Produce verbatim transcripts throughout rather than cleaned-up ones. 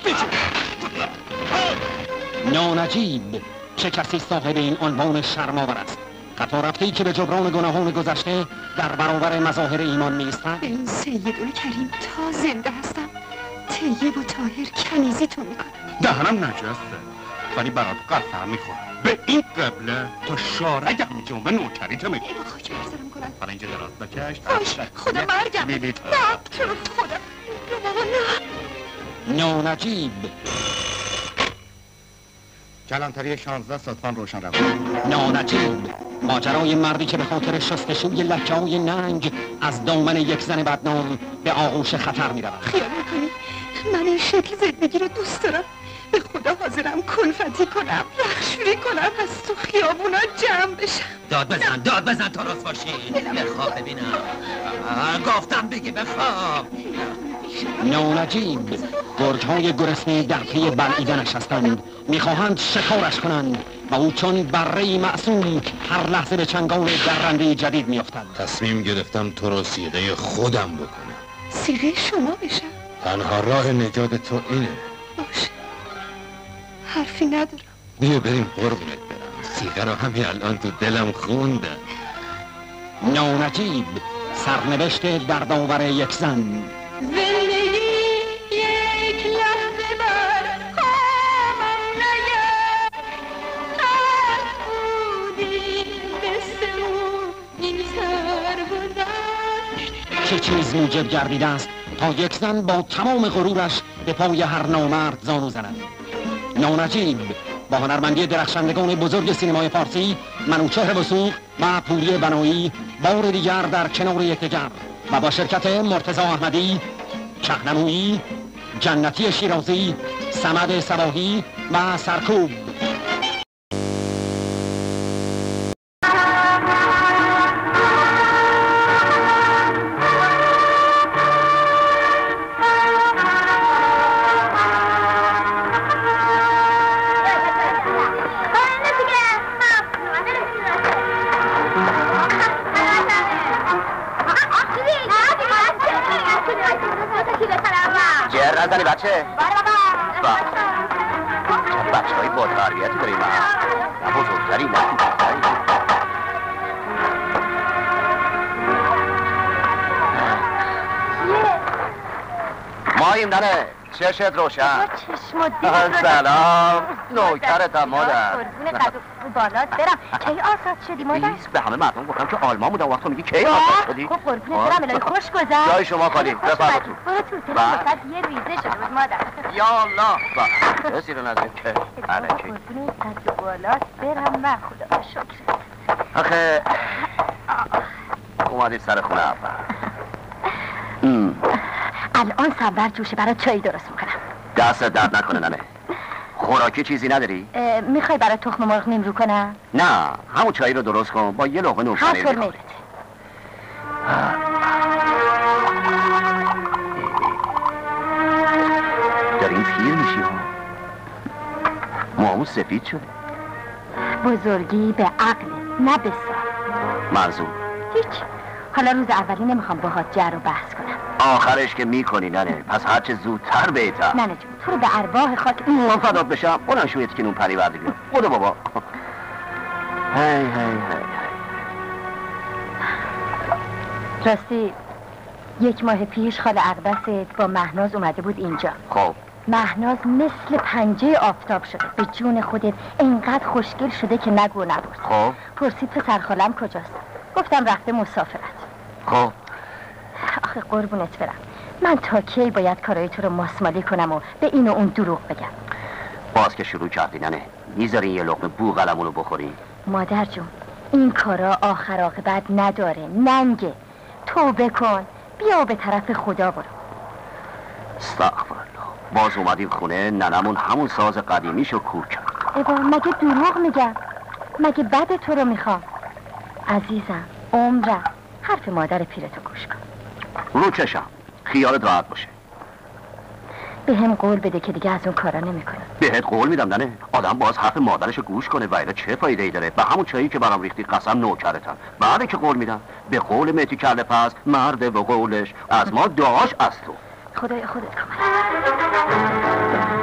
نو نجیب، چه کسی صاحب این عنوان شرم‌آور است؟ خطا رفتی که به جبران گناهان گذشته در برابر مظاهر ایمان نیستند. به این سیدالکریم تا زنده هستم طیب و طاهر کنیزیتون میکنم. دهنم نجسته ولی برات قسم میخورم به این قبله تا شارگم جنبه نوکریت میکنم. ای با خاک برسرم کنم. برای اینجا دراز بکش. باش خدا مرگم. نه تو رو خدا. نه. نو نجیب. کلانتری شانزده سطفان روشن روان. نو نجیب، ماجرای مردی که به خاطر شستشوی لکه‌های ننگ از دامن یک زن بدنام به آغوش خطر میرود. خیال میکنی من این شکل زندگی رو دوست دارم؟ به خدا حاضرم کلفتی کنم، رخشوری کنم، از تو خیابونا جمع بشم. داد بزن داد بزن تا راست باشی. بخواب ببینم. گفتم بگی بخواب. نو نجیب، گرگ‌های گرسنه در پی بلعیدنش هستند، میخواهند شکارش کنند و او چون بره‌ای معصوم هر لحظه به چنگال درنده جدید میافتد. تصمیم گرفتم تو رو سیغه خودم بکنم. سیغه شما بشم؟ تنها راه نجات تو اینه. باشه حرفی ندارم. بیا بریم قربونت برم. سیغه رو همین الان تو دلم خوندم. نو نجیب، سرنوشت دردآور یک زن. زندگی یک لحظه بر خوابم نیاد، خط بودی مثل اون این سر گذشت. چه چیز موجب گردیده است تا یک زن با تمام غرورش به پای هر نامرد زانو زند؟ نو نجیب با هنرمندی درخشندگان بزرگ سینمای فارسی، منوچهر وثوق و پوری بنایی بار دیگر در کنار یکدیگر و با شرکت مرتضی احمدی، شهنمویی، جنتی شیرازی، صمد صباحی و سرکوب. نزنی بچه؟ باره بابا. چه بچه های با تربیتی داریم نه بزرگتری نه کوچکتری. ماییم ننه چشت روشن. چشم و دیدت رو سلام نوکرتم مادر. قربون قد و بالات برم. کی آزاد شدی مادر؟ ایست به همه مردم گفتم که آلمان بودم وقت تو میگی کی آزاد شدی؟ خب قربونت برم الهی خوش گذشت. جای شما خالی بفرما تو. برو تو تلفن یه ریزه شده بود مادر. یا الله با کسی رو نزدیم که علکی. قربون قد و بالات برم من خدا را شکرت. آخه اومدی سر خونه اول. الان صبر جوشه برای چای درست میکنم. دست درد نکنه ننه. خوراکی چیزی نداری؟ میخوای برای تخم مرغ نیم رو کنم؟ نه همون چایی رو درست کن با یه لقمه نون پنیر هر طور میلت. داریم پیر میشی ها. موامون سفید شده. بزرگی به عقل نه به سال. منظور هیچ. حالا روز اولی نمیخوام باهات جر و بحث کنم. آخرش که میکنی ننه. پس هرچه زودتر بهتر. ننه جون تو رو به ارواح خاک من فدات بشم. بلند شویت که نون پری بردی بیاد. بودو بابا. هی هی هی راستی یک ماه پیش خاله اقدست با مهناز اومده بود اینجا. خب مهناز مثل پنجه آفتاب شده. به جون خودت اینقدر خوشگل شده که نگو نبرد. خب پرسید پسر خالم کجاست؟ گفتم رفته مسافرت. خب آخه قربونت برم من تا کی باید کارای تو رو ماسمالی کنم و به این و اون دروغ بگم؟ باز که شروع کردی ننه. میذاری یه لقمه بوغلمونو بخوری؟ مادر جون این کارا آخر عاقبت نداره. ننگه. توبه کن بیا به طرف خدا برو. استغفرالله. باز اومدیم خونه ننمون همون ساز قدیمیشو کور کرد. ایوا مگه دروغ میگم؟ مگه بد تو رو میخوام؟ عزیزم عمرم حرف مادر پیرتو گوش کن. رو چشم خیالت راحت باشه. به هم قول بده که دیگه از اون کارا نمیکنم. بهت قول میدم ننه. آدم باز حرف مادرشو گوش کنه و اینا چه فایده ای داره؟ به همون چایی که برام ریختی قسم نوکرتم. بعد که قول میدم به قول مهدی کرده پس مرد و قولش از ما داش از تو. خدای خودت کمک.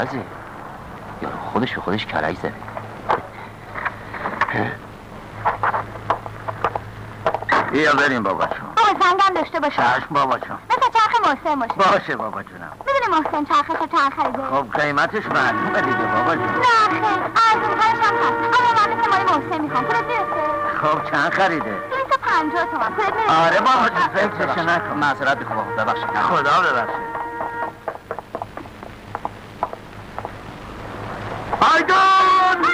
کاغذه یا خودش به خودش کلک زده. بیا بریم بابا جون. بابا زنگم داشته باشه. چشم بابا جون. مثل چرخ محسن باشه. باشه بابا جونم. میدونی محسن چرخش رو چند خریده؟ خب قیمتش معلومه دیگه بابا جون. نه خیر ارزونترش هم هست، اما من مثل مال محسن میخوام. پولت میرسه؟ خب چند خریده؟ دویست و پنجاه تومن. پولت میرسه؟ آره بابا جون فکرش نکن. معذرت میخوام ببخشید. خدا ببخشید. آیدون!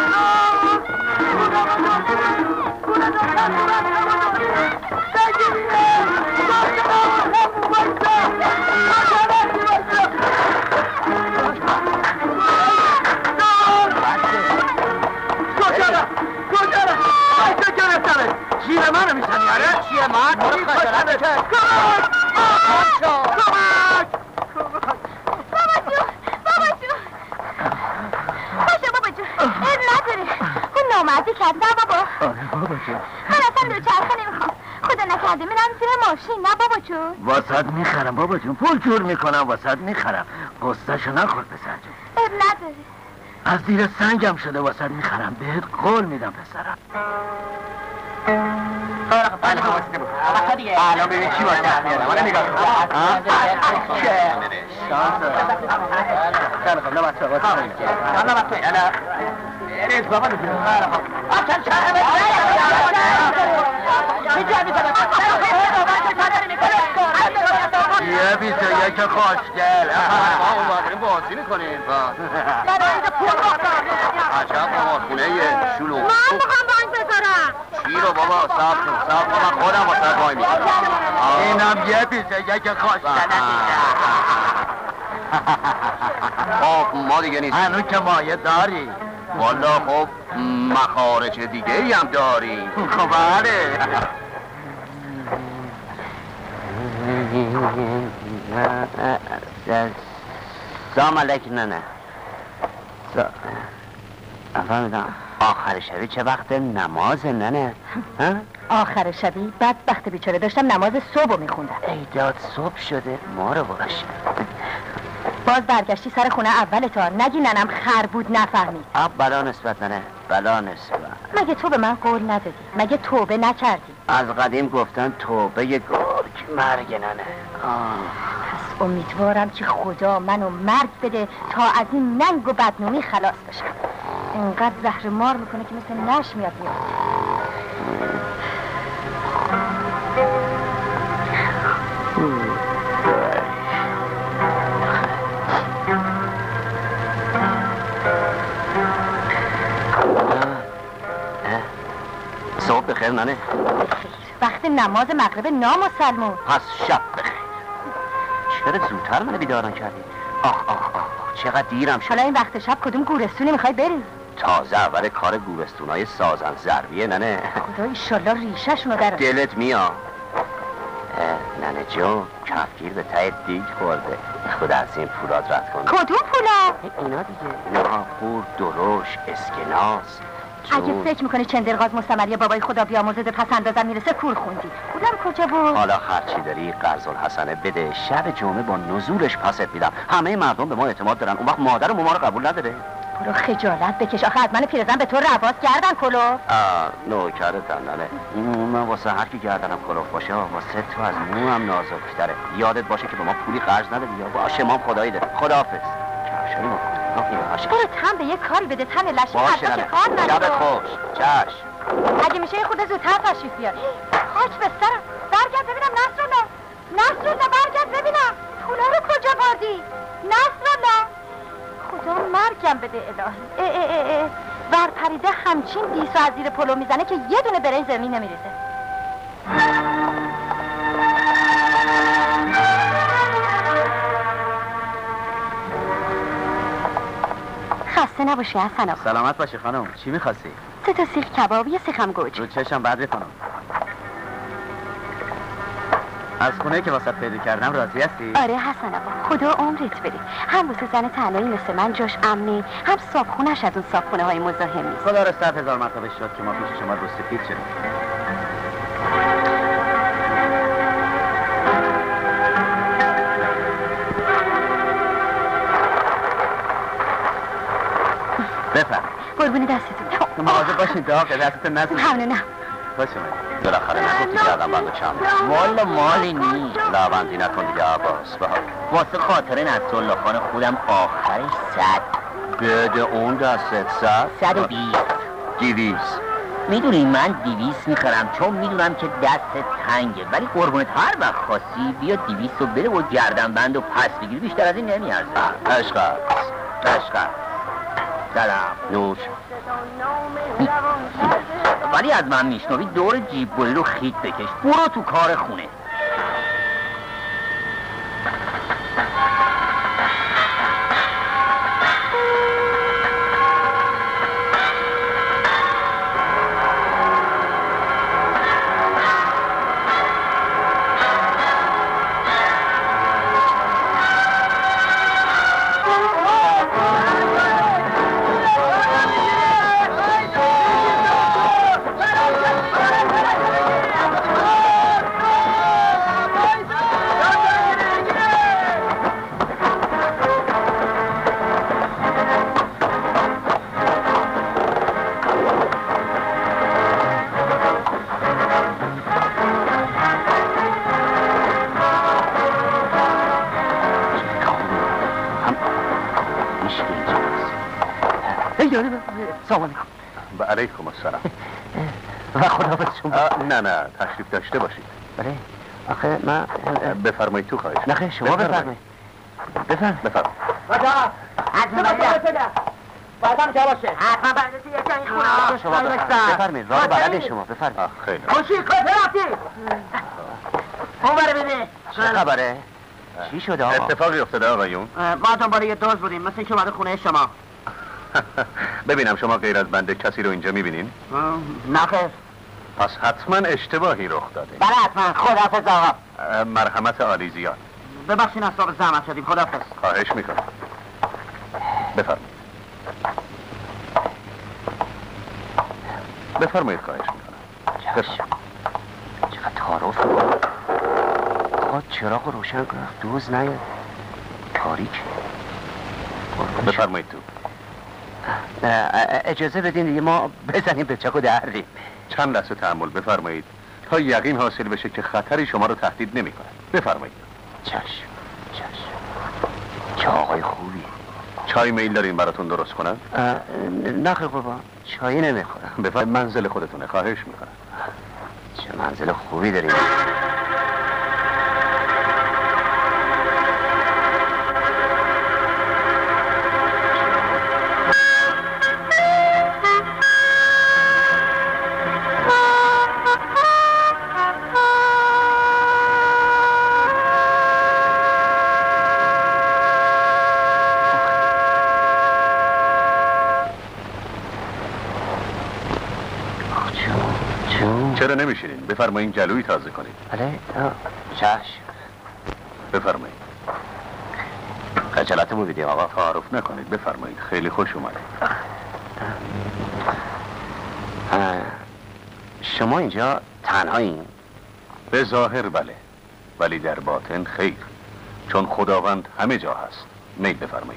شیر منو میزنی آره؟ چیه من؟ برو خجالت بکش. کمک! کمک! بابا جون! بابا جون! باشه بابا جون، عیب نداره. اون نامردی کرد نه بابا. آره بابا جون. من اصلا دوچرخه نمیخوام. خدا نکرده میرم زیر ماشین نه بابا جون. واسط میخرم بابا جون، پول جور میکنم واسط میخرم. قصهشو نخور پسر جون. عیب نداره. از زیر سنگم شده واسط میخرم، بهت قول میدم پسرم. بله حواسته بود. الان ببین چی واسه هم میارم. حالا نگاه کن. شانس دارم. خیلی خب نباید تو واسه کنیم که. حالا نباید توی. حالا ریز بابا میکنیم. خیلی خب. آچان شهر یه بیسه یک خوشگل. ما اومدیم بازی میکنیم. عجب قمارخونه یه شلو. من میخوام بانک بذارم. چی رو بابا صاحب کن صاحب کن من خودم واسه بای میکنم. اینم یه بیسه یک خوشگل. خب ما دیگه نیست. هنو که مایه داری. والا خب مخارج دیگه ای هم داریم. خب بله. سلام علیکم نه نه افهمیدم. آخر شبی چه وقت نماز ننه؟ آخر شبی بدبخت بیچاره داشتم نماز صبح میخوندم. ای داد صبح شده ما رو باشه. باز برگشتی سر خونه اول تا نگی ننم خر بود نفهمید. آب بلا نسبت ننه بلا نسبت. مگه تو به من قول ندادی؟ مگه توبه نکردی؟ از قدیم گفتن توبه گرگ مرگ ننه. پس امیدوارم که خدا منو مرگ بده تا از این ننگ و بدنومی خلاص بشم. اینقدر زهر مار میکنه که مثل نش میاد میاد. صبح بخیر ننه. وقت نماز مغرب نامسلمون. پس شب بخیر. چرا زودتر منو بیدارم کردی؟ آخ آخ آخ چقدر دیرم شد. حالا این وقت شب کدوم گورستونی میخوای بری؟ تازه اول کار گورستونای سازن ضربیه ننه. خدا ایشالله ریشه‌شونو در دلت میاد. ننه جون کفگیر به ته دیگ خورده. خدا از این پولات رد کنه. کدوم پولا؟ اینا دیگه اینا پور دروش اسکناس. اگه فکر میکنی چندرغاز مستمری بابای خدا بیامرزه پس اندازم میرسه کور خوندی. پولم کجا بود؟ حالا هرچی داری قرض الحسنه بده. شب جمعه با نزولش پست میدم. همه مردم به ما اعتماد دارن. اون وقت مادر و ما رو قبول نداره. برو خجالت بکش. آخه از من پیرزن به تو رواز گردن کلو. آه نوکرتم ننه. من واسه هر کی گردنم کلوف باشه واسه تو از موام نازک‌تره. یادت باشه که به ما پولی قرض ندادی یا باشه ما خدایی ده. خداحافظ. کفشاری ما برو تن به یه کاری بده. تن لشی باشه حرفا که کار نداره. شبت خوش. چشم. اگه میشه یه خود زودتر تشریف بیار. خاک به سرم. برگرد ببینم نصرالله. نصرالله برگرد ببینم. پولا رو کجا بردی؟ نصرالله. خدا مرگم بده الهی. اه اه اه اه. ور پریده همچین دیسو از زیر پلو میزنه که یه دونه برای زمین نمیریزه. خسته نباشی حسن آقا. سلامت باشی خانم. چی می‌خواستی؟ سه تا سیخ کباب یه سیخم گوجه. رو چشم بدری خانم. از خونه که واسه پیدا کردم راضی هستی؟ آره حسن آقا خدا عمرت بده. هم واسه زن تنهایی مثل من جاش امنی، هم صابخونش از اون صابخونه های مزاحم نیست. خدا رو صد هزار مرتبه شد که ما پیش شما رو سفید شدیم. بفرم. قربون دستتون. مواظب باشید دعا که دستتون نزنید. ممنونم. باشه من بالاخره نگفتی کردم بند چند والا مالی نیست. لابندی نکن دیگه عباس بها واسه خاطر نصرالله خان خودم آخرش صد بده اون دستت صد صد و بیست دیویست. میدونی من دیویست میخرم چون میدونم که دستت تنگه، ولی قربونت هر وقت خواستی بیا دیویست رو بده و گردن بند و پس بگیر، بیشتر از این نمیارزه. عشقت عشقت سلام نوش. ولی از من میشنوی دور جیب بری رو خیت بکش، برو تو کار خونه. سلام علیکم. و علیکم السلام. و خداحافظ شما. نه نه تشریف داشته باشید. بله آخه من بفرمایید تو خواهش. نه شما بفرمایید. بفرمایید. بفرمایید. بجا حتما باید بعدم جا باشه. حتما بردسی یکی این خونه. شما بفرمایید. راه بلده شما بفرمایید. خیلی. خوشی کجا رفتی؟ اون بره ببین. چه خبره؟ چی شده آقا؟ اتفاقی افتاده آقایون؟ ما دنبال یه دوز بودیم، مثل اینکه اومده خونه شما. ببینم شما غیر از بنده کسی رو اینجا میبینین؟ نه خیر. پس حتما اشتباهی رخ داده. بله حتما. خداحافظ آقا. مرحمت عالی زیاد. ببخشین اصاب زحمت شدیم. خداحافظ. خواهش میکنم. بفرمایید. بفرمایید خواهش میکنم. چشم. چقدر تعارف. آقا چراغ روشن کن دوز نیاد. تاریک. بفرمایید تو. اجازه بدین دیگه ما بزنیم به چک و دردیم. چند لحظه تحمل بفرمایید تا یقین حاصل بشه که خطری شما رو تهدید نمی کنه. بفرمایید. چشم چشم. چه آقای خوبی. چای میل دارین براتون درست کنم؟ نه خیلی قربان چایی نمیخورم. بفرمایید منزل خودتونه خواهش میکنم. چه منزل خوبی داریم. چرا نمیشینین؟ بفرمایید جلوی تازه کنید. بله چشم. بفرمایید. خجالتمو بدیم آقا. تعارف نکنید بفرمایید. خیلی خوش اومده. شما اینجا تنهایین؟ به ظاهر بله، ولی در باطن خیر، چون خداوند همه جا هست. میل بفرمایید.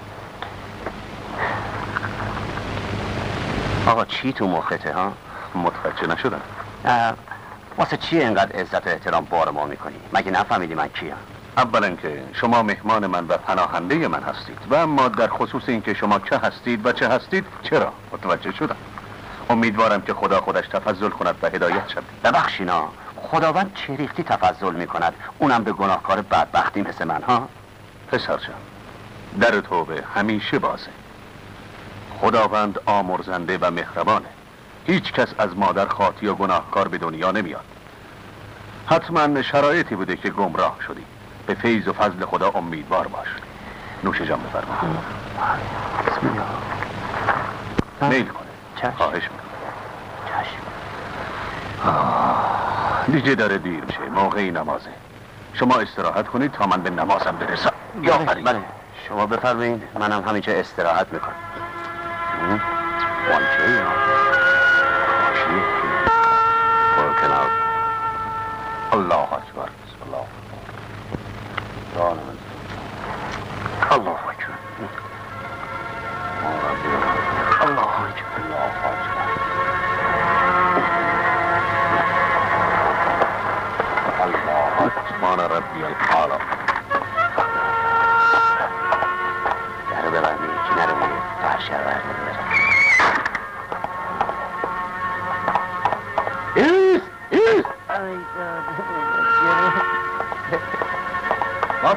آقا چی تو مخته ها؟ متوجه نشدم. واسه چی اینقدر عزت و احترام بار ما میکنی؟ مگه نفهمیدی من کیم؟ اولا که شما مهمان من و پناهنده من هستید و اما در خصوص اینکه شما چه هستید و چه هستید چرا متوجه شدم. امیدوارم که خدا خودش تفضل کند و هدایت شد. ببخشینا خداوند چه ریختی تفضل میکند، اونم به گناهکار بدبختی مثل من ها. پسر جان در توبه همیشه بازه. خداوند آمرزنده و مهربانه. هیچ کس از مادر خاطی و گناهکار به دنیا نمیاد. حتما شرایطی بوده که گمراه شدی. به فیض و فضل خدا امیدوار باش. نوش جان بفرما. بسم الله. میل کنه. چشم. خواهش میکنم. چشم. دیگه داره دیر میشه. موقعی نمازه. شما استراحت کنید تا من به نمازم برسم. یا بله, بله. شما بفرمایید منم همینجا استراحت میکنم. وانچه یا برو کنار. الله اکبر. الله الله اکبر.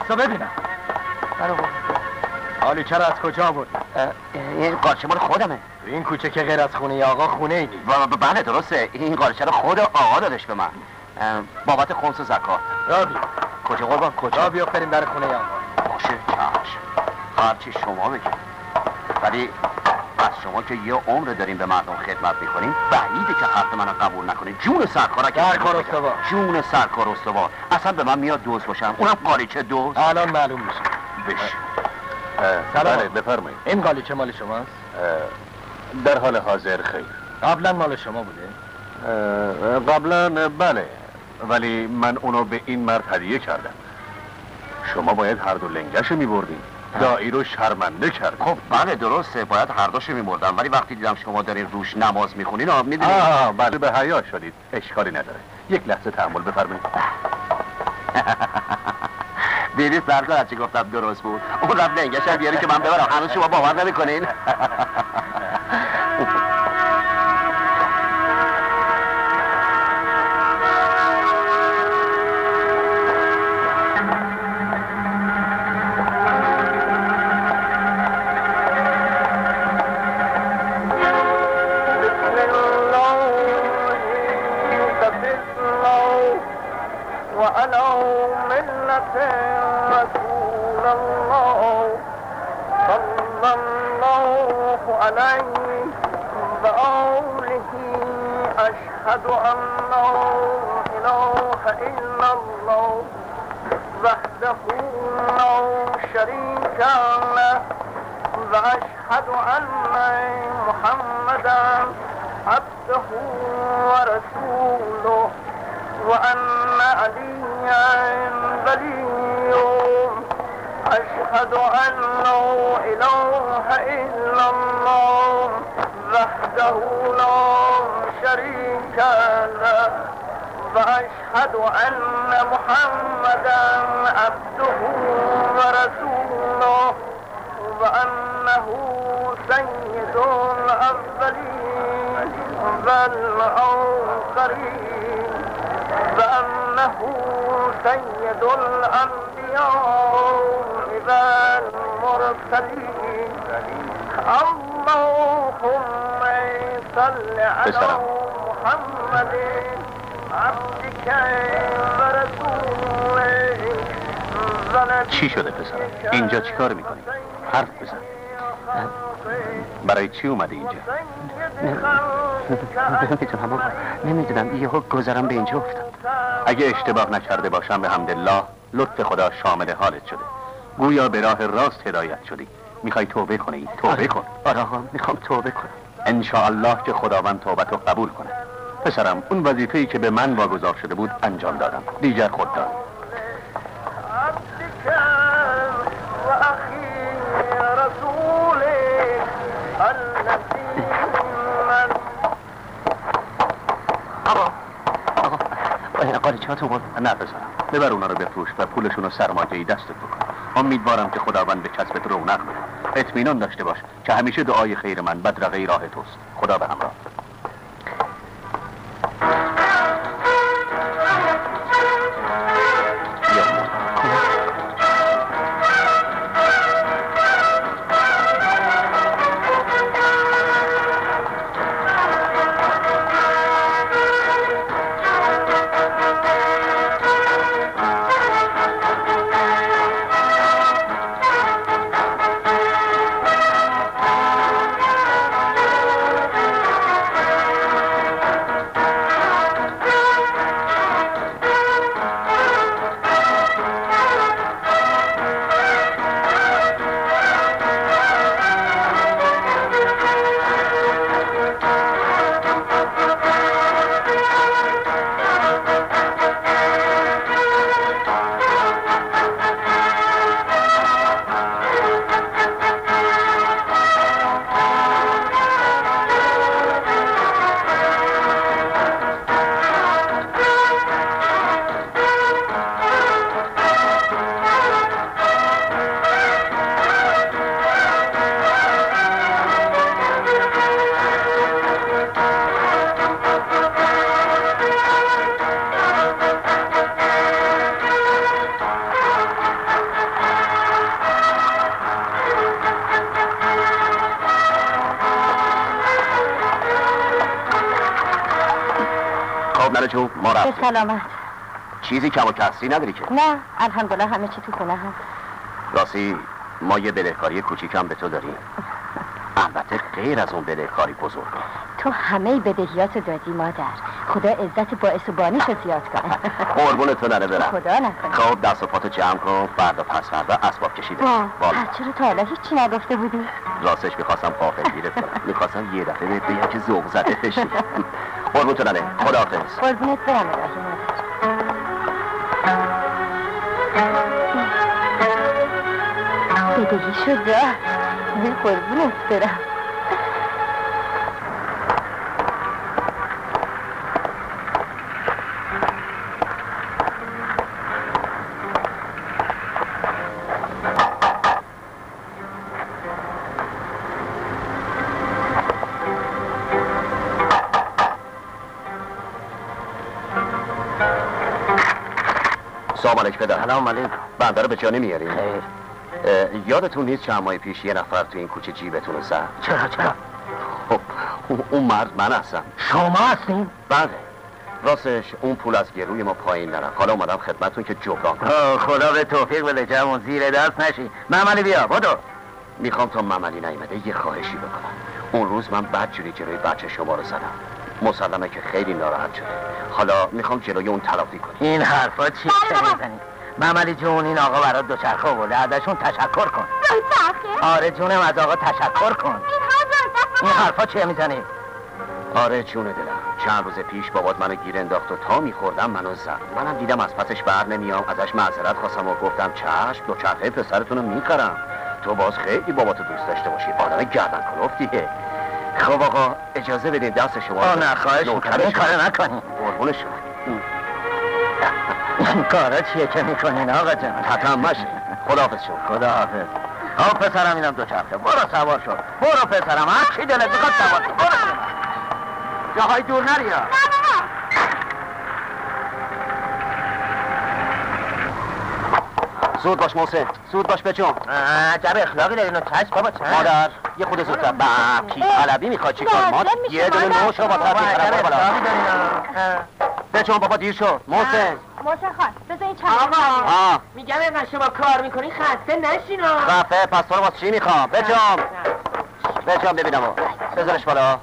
دستو ببینم. برو برو. حالی چرا از کجا بود؟ این قارچه مال خودمه. این کوچه که غیر از خونه آقا خونه ای نیست. بله درسته، این قارچه رو خود آقا دادش به من بابت خمس و زکات. را بیا. کجا قربان کجا؟ را بیا بریم در خونه آقا. باشه چشم، هرچی شما بگید. ولی از شما که یه عمر داریم به مردم خدمت میکنیم بعیده که حرف منو قبول نکنید. جون سرکارا که سرکار استوار. جون سرکار استوار. اصلا به من میاد دوست باشم، اونم قالیچه دوست. الان معلوم میشه. بش سلام. بله بفرمایید. این قالیچه مال شماست؟ در حال حاضر خیر. قبلا مال شما بوده؟ قبلا بله، ولی من اونو به این مرد هدیه کردم. شما باید هر دو لنگشو میبردین. دایی رو شرمنده کرد. خب بله درسته، باید هر دوشو میبردم، ولی وقتی دیدم شما دارین روش نماز میخونین آب میدونید. آه بله به حیا شدید، اشکالی نداره. یک لحظه تحمل بفرمایید. دیدید سرکار از چی گفتم درست بود. اون رفت لنگش هم بیاره که من ببرم، هنوز شما باور نمیکنین. أشهد أن لا إله إلا الله وحده لا شريك له وأشهد أن محمدا عبده ورسوله وأن عليا وليه أشهد أن لا إله إلا الله وحده لا شريك له وأشهد أن محمدا عبده ورسوله وأنه سيد الأولين والآخرين وأنه سيد الأنبياء والمرسلين اللهم صل على محمد عبدك ورسولك. چی شده پسرم؟ اینجا چی کار میکنی؟ حرف بزن. برای چی اومده اینجا؟ نمیدونم آقا، نمیدونم، یهو گذرم به اینجا افتاد. اگه اشتباه نکرده باشم به حمدالله لطف خدا شامل حالت شده. گویا به راه راست هدایت شدی. میخوای توبه کنی؟ توبه کن. آره آقا میخوام توبه کنم. انشاءالله که خداوند توبتو قبول کنه. پسرم اون وظیفه‌ای که به من واگذار شده بود انجام دادم، دیگر خود دار. قالیچه‌هاتو برد. نه پسرم، ببر اونا رو بفروش و پولشون رو سرمایه‌ای دستت بکن. امیدوارم که خداوند به کسبت رونق بده. اطمینان داشته باش که همیشه دعای خیر من بدرقه راه توست. خدا به همراه. خب نره جون ما به رفتیم. سلامت. چیزی کم و کسری نداری که؟ نه الحمدلله همه چی تو خونه هست. راستی ما یه بدهکاری کوچیک هم به تو داریم. البته غیر از اون بدهکاری بزرگ. تو همه بدهیات دادی مادر. خدا عزت باعث و بانیشو زیاد کنه. قربون تو نره برم. خدا نکنه. خب دست و پاتو جمع کن، فردا پس فردا اسباب کشیده. بالا چرا تا حالا هیچی نگفته بودی؟ راستش میخواستم غافلگیرت کنم. میخواستم یه دفعه بهت بگم که ذوق زده بشی. قربون تو نره. خداحافظ. قربونت برم الهی مادر. بدهی شد راه. قربونت برم. سلام علیک پدر. سلام علیکم. بنده رو به جا نمیارین؟ خیر. یادتون نیست چند ماه پیش یه نفر تو این کوچه جیبتون رو زد؟ چرا چرا؟ خب اون مرد من هستم. شما هستین؟ بله. راستش اون پول از گروی ما پایین نرفت. حالا اومدم خدمتتون که جبران کنم. خدا به توفیق بده جمعون زیر دست نشی. مملی بیا بدو. میخوام تا مملی نیامده یه خواهشی بکنم. اون روز من بدجوری جلوی بچه شما رو زدم. مسلمه که خیلی ناراحت شده. حالا میخوام جلوی اون تلافی کنیم. این حرفا چی میزنی؟ مملی جون این آقا برات دوچرخه آورده، ازشون تشکر کن. دوچرخه؟ آره جونم از آقا تشکر کن. این حرفا چیه میزنی؟ آره جون دلم. چند روز پیش بابات منو گیر انداخت و تا میخوردم منو زد. منم دیدم از پسش بر نمیام، ازش معذرت خواستم و گفتم چشم دوچرخه پسرتونو میخرم. تو باز خیلی باباتو دوست داشته باشی. آدم گردن کلفتیه. خب آقا اجازه بدین دست شما. آه نه خواهش میکنم این کارو نکنی. قربون شما. این کارا چیه که میکنین آقا جان؟ تتمشه. خداحافظ شما. خداحافظ. آه پسرم اینم دوچرخه. برو سوار شو. برو پسرم هر چی دلت میخواد سوار شو. برو. جاهای دور نریا. زود باش محسن. زود باش بچم. عجب اخلاقی داری اینو چشم بابا چشم. مادر یه خود زودتر. با کی طلبی میخواد چیکار؟ ما یه دونه نوشو با طرف عجب بالا. اخلاقی داری بچم بابا دیر شد. محسن. محسن خان بذار این چند آقا آه. میگم اینقدر شما کار میکنی خسته نشینا. خفه پس تو رو واسه چی میخوام؟ بچم. بچم ببینم. بذارش بالا.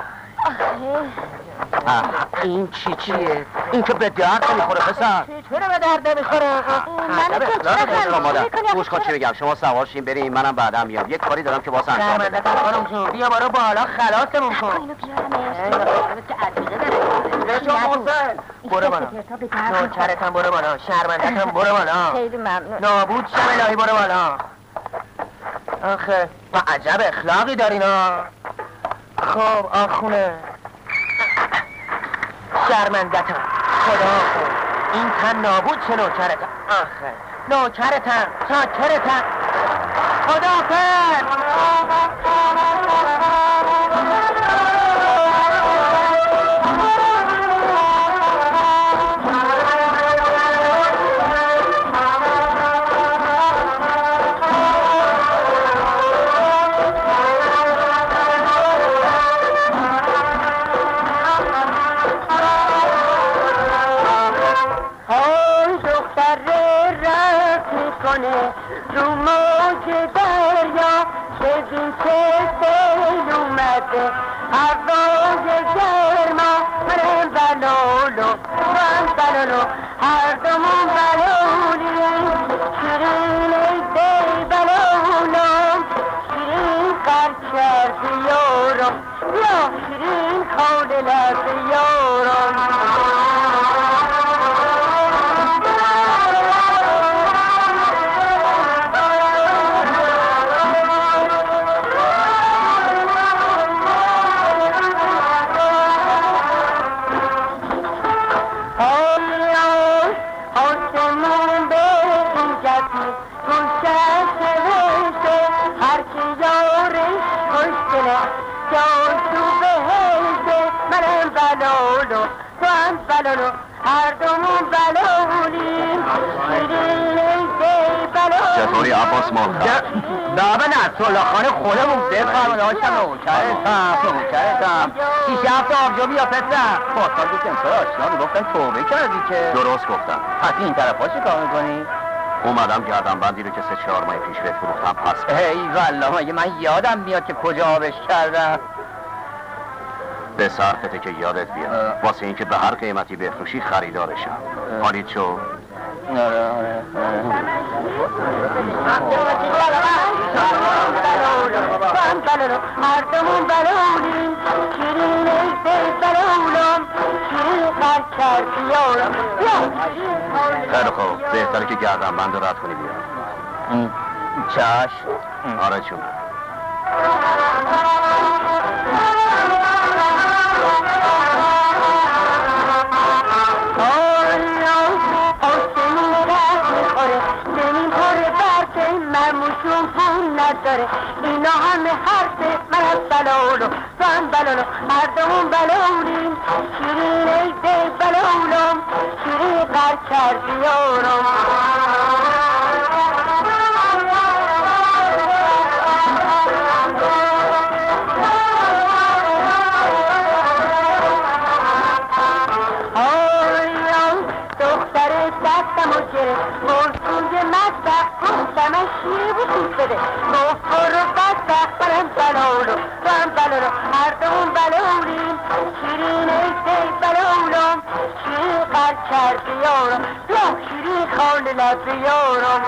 این چی چیه؟ این که به درد نمیخوره پسر. چرا به درد نمیخوره؟ من که چرا مادر گوش کن چی بگم. شما سوار شین بریم منم بعدا میام. یک کاری دارم که واسه انجام بدم. شرمنده خانم جون بیا برو بالا خلاصمون کن. اینو بیارمش. بچه محسن برو بالا. نوکرتم برو بالا. شرمندتم برو بالا. خیلی ممنون. نابود شم الهی برو بالا. آخه با عجب اخلاقی دارینا. خب آخونه شرمندتم خدا خود این تن نابود چه نوکرتم. آخه نوکرتم شاکرتم خدا خود. رو موج دریا که بیشه سیل اومده هوای گرما من بلولو من بلولو هر دومون بلولیم شیرین دی بلولم شیرین قرد کرد یارم یا شیرین خود لب یارم. هر دومون بلولیم شیرین دی بلولیم چطوری عباس ماخر؟ بابا نصرالله خانه خودمون بفرمایید آقاشم نوکرتم نوکرتم شیشه هفته آبجو بیا پسر پاسال گفتم چرا آشنا میگفتن توبه کردی که درست گفتم. پس این طرف ها چی کار میکنی؟ اومدم گردم بندی رو که سه چهار ماه پیش بهت فروختم پس بده. ای والله مگه من یادم میاد که کجا آبش کردم. به صرفته که یادت بیاد واسه اینکه به هر قیمتی بفروشی خریدارشم. حالیت شو؟ آره آره مردمون بلولیم شیرین ایسه بلولم شیرین قرد کردی یارم خیلی خوب بهتره که گردم بند رو رد کنی بیا. چشم. آره چون نداره اینا همه حرف من از بلولو من بلولو مردمون بلولیم شیرین ایده بلولم شیرین قرد کردی یارم دختر دستم و گرفت مرسوی مستق گفتمش شیر بسید بده گفت برو بدبخت برم بلولو برم بلولو مردمون بلولیم شیرین ایده بلولم شیرین قرد کردی یارم یا شیرین خال لب یارم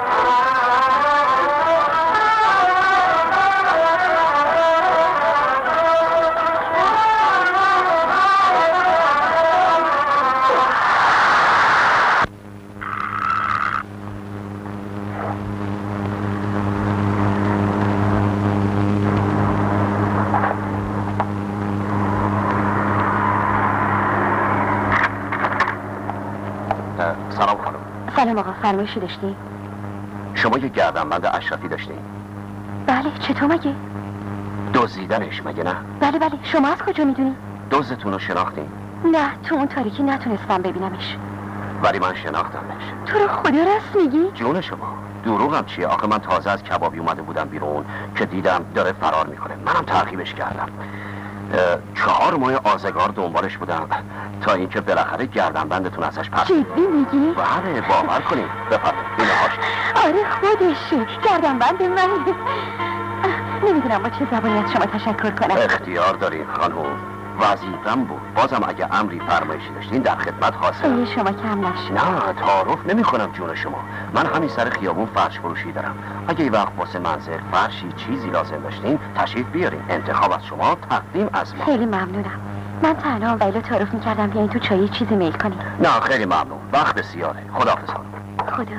سلام خانم. سلام آقا، فرمایشی داشتی؟ شما یه گردنبند اشرفی داشتین؟ بله، چطور مگه؟ دزدیدنش مگه نه؟ بله بله، شما از کجا میدونی؟ دزدتون رو شناختین؟ نه، تو اون تاریکی نتونستم ببینمش. ولی من شناختمش. تو رو خدا راست میگی؟ جون شما دروغم چیه؟ آخه من تازه از کبابی اومده بودم بیرون که دیدم داره فرار میکنه. منم تعقیبش کردم. چهار ماه آزگار دنبالش بودم تا اینکه بالاخره گردنبندتون ازش پس. جدی میگی؟ بله باور کنید. بفرمایید اینه هاش. آره خودشه گردنبند من. نمیدونم با چه زبانی از شما تشکر کنم. اختیار دارین خانم، وظیفم بود. بازم اگه امری فرمایشی داشتین در خدمت حاضرم. خیلی شما کم نشد. نه تعارف نمی کنم جون شما. من همین سر خیابون فرش فروشی دارم. اگه یه وقت واسه منزل فرشی چیزی لازم داشتین تشریف بیارین. انتخاب از شما، تقدیم از ما. خیلی ممنونم. من تنها ولی تعارف میکردم بیاین تو چایی چیزی میل کنین. نه خیلی ممنون. وقت بسیاره. خداحافظ خانم. خدا.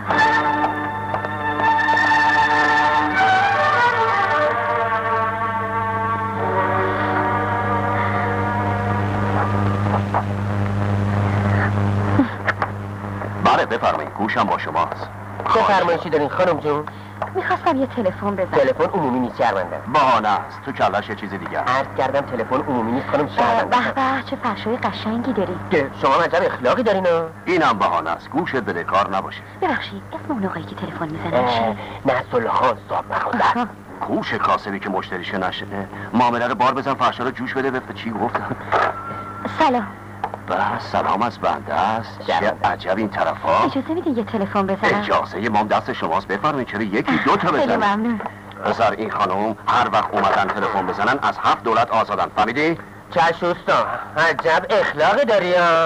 بله بفرمایید گوشم با شماست. چه فرمایشی دارین خانم جون؟ میخواستم یه تلفن بزنم. تلفن عمومی نیست شهرونده. بهانه است. تو کلش یه چیز دیگه. عرض کردم تلفن عمومی نیست خانم شهرونده. به به چه فرشای قشنگی داری. که شما عجب اخلاقی دارین ها. اینم بهانه است. گوشت بده کار نباشه. ببخشید اسم اون آقایی که تلفن میزنه چیه؟ نصرالله خان صاحب مخوندر. کوش کاسبی که مشتریشه نشده معامله رو بار بزن فرشا رو جوش بده بفته چی گفتم. سلام. بله سلام از بنده است. چه عجب این طرف ها. اجازه میده یه تلفن بزنم؟ اجازه مام دست شماست. بفرمایید چرا یکی دو تا بزن. خیلی ممنون. پسر این خانم هر وقت اومدن تلفن بزنن از هفت دولت آزادن. فهمیدی؟ چش استاد عجب اخلاقی داری ها.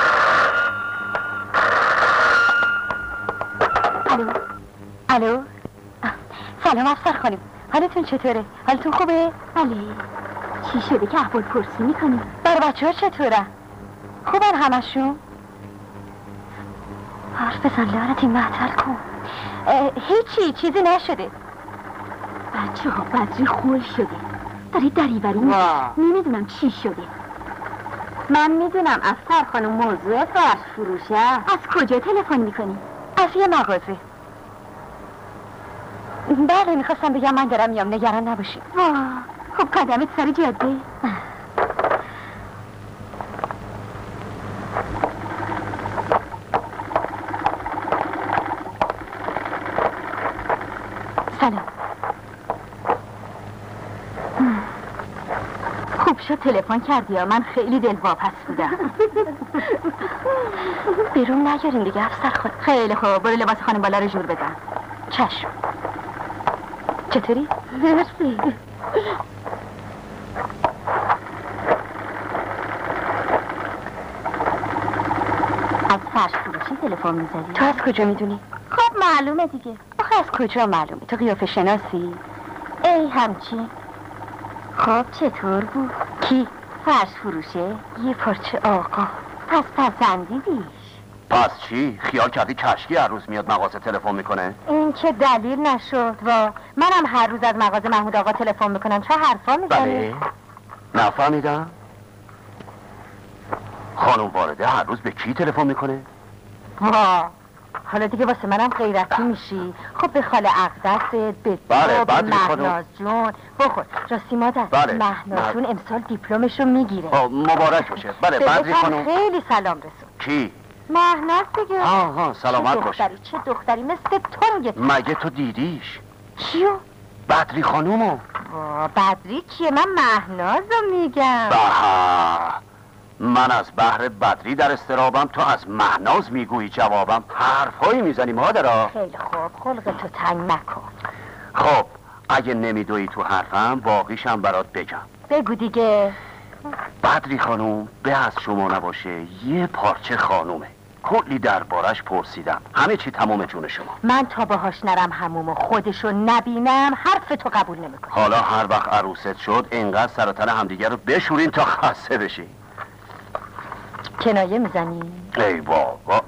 الو الو سلام افسر خانم، حالتون چطوره؟ حالتون خوبه؟ بله. چی شده که احوال پرسی میکنی؟ برای بچه ها چطوره؟ خوبن همشون؟ حرف بزن لعنتی معطل کن. هیچی چیزی نشده. بچه ها بدری خول شده داری دریوری میگه. نمیدونم چی شده. من میدونم افسر خانم موضوع فرش فروشه. از کجا تلفن میکنی؟ از یه مغازه. بله میخواستم بگم من دارم میام نگران نباشید. واه خب قدمت سر جاده. خوب شد تلفن کردی یا من خیلی دلواپس بودم. بیرون نگیرین دیگه افسر خود. خیلی خوب برو لباس خانم بالا رو جور بزن. چشم. چطوری؟ مرسی. از فرش فروشی تلفن میزدی؟ تو از کجا میدونی؟ خب معلومه دیگه. آخه از کجا معلومه؟ تو قیافه شناسی؟ ای همچین. خب چطور بود؟ کی؟ فرش فروشه؟ یه پارچه آقا. پس پسندیدیش؟ پس چی؟ خیال کردی کشکی هر روز میاد مغازه تلفن میکنه؟ این که دلیل نشد و منم هر روز از مغازه محمود آقا تلفن میکنم. چه حرفا میزنی؟ بله نفهمیدم. خانم والده هر روز به کی تلفن میکنه؟ وا حالا دیگه واسه منم غیرتی میشی. خب به خاله اقدست، به بله، تو، به بدری خانم. مهناز جون. بخور راستی مادر. بله. مهناز جون امسال دیپلمشو میگیره. آه مبارک باشه. بله بدری بهش هم خانم. خیلی سلام رسون. کی؟ مهناز دیگه. آه ها سلامت چه باشه. دختری چه دختری مثل تو میگه. مگه تو دیدیش؟ کیو؟ بدری خانومو. وا بدری کیه؟ من مهنازو میگم. بها من از بحر بدری در استرابم، تو از مهناز میگویی جوابم. حرفایی میزنی مادرها. خیلی خوب خلق تو تنگ نکن. خب اگه نمیدوی تو حرفم باقیشم برات بگم. بگو دیگه. بدری خانوم به از شما نباشه یه پارچه خانومه. کلی دربارش پرسیدم، همه چی تمام جون شما. من تا باهاش نرم هموم و خودشو نبینم حرف تو قبول نمیکنم. حالا هر وقت عروست شد اینقدر سر و تن همدیگه رو بشورین تا خسته بشین. کنایه میزنی؟ ای بابا.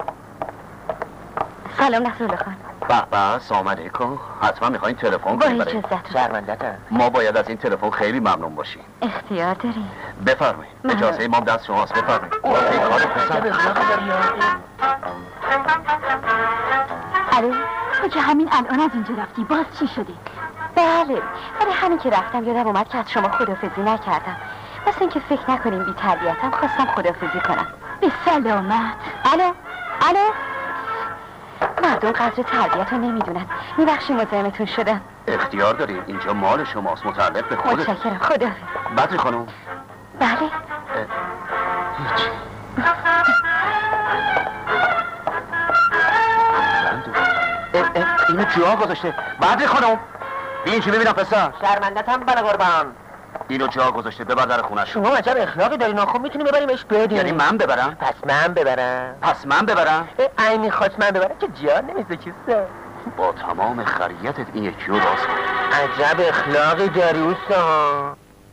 سلام نصرالله خان. به به سلام علیکم. حتما میخواین تلفن با کنیم هیچ برای عزت. شرمندتم. ما باید از این تلفن خیلی ممنون باشیم. اختیار داری. بفرمایید. من- اجازه ما دست شماست. بفرمایید. الو تو که همین الان از اینجا رفتی باز چی شده؟ بله برای همین که رفتم یادم اومد که از شما خداحافظی نکردم. واسه اینکه فکر نکنیم بی تربیتم خواستم خداحافظی کنم. به سلامت. الو الو مردم قدر تربیت رو نمیدونن. میبخشی مزاحمتون شدم. اختیار داریم، اینجا مال شماست، متعلق به خودت. متشکرم. خداحافظ. بدری خانم. بله هیچ. اه، اه، اینو جا گذاشته. بدری خانم بی اینجا ببینم پسر. شرمندتم بله قربان. اینو جا گذاشته، ببر در خونش. شما عجب اخلاقی دارین. خب میتونی ببریمش بدین. یعنی من ببرم؟ پس من ببرم. پس من ببرم؟ ای میخواست من ببرم که جا نمیزه چیسته. با تمام خریتت این یکی رو باز کن. عجب اخلاقی داری اوستا.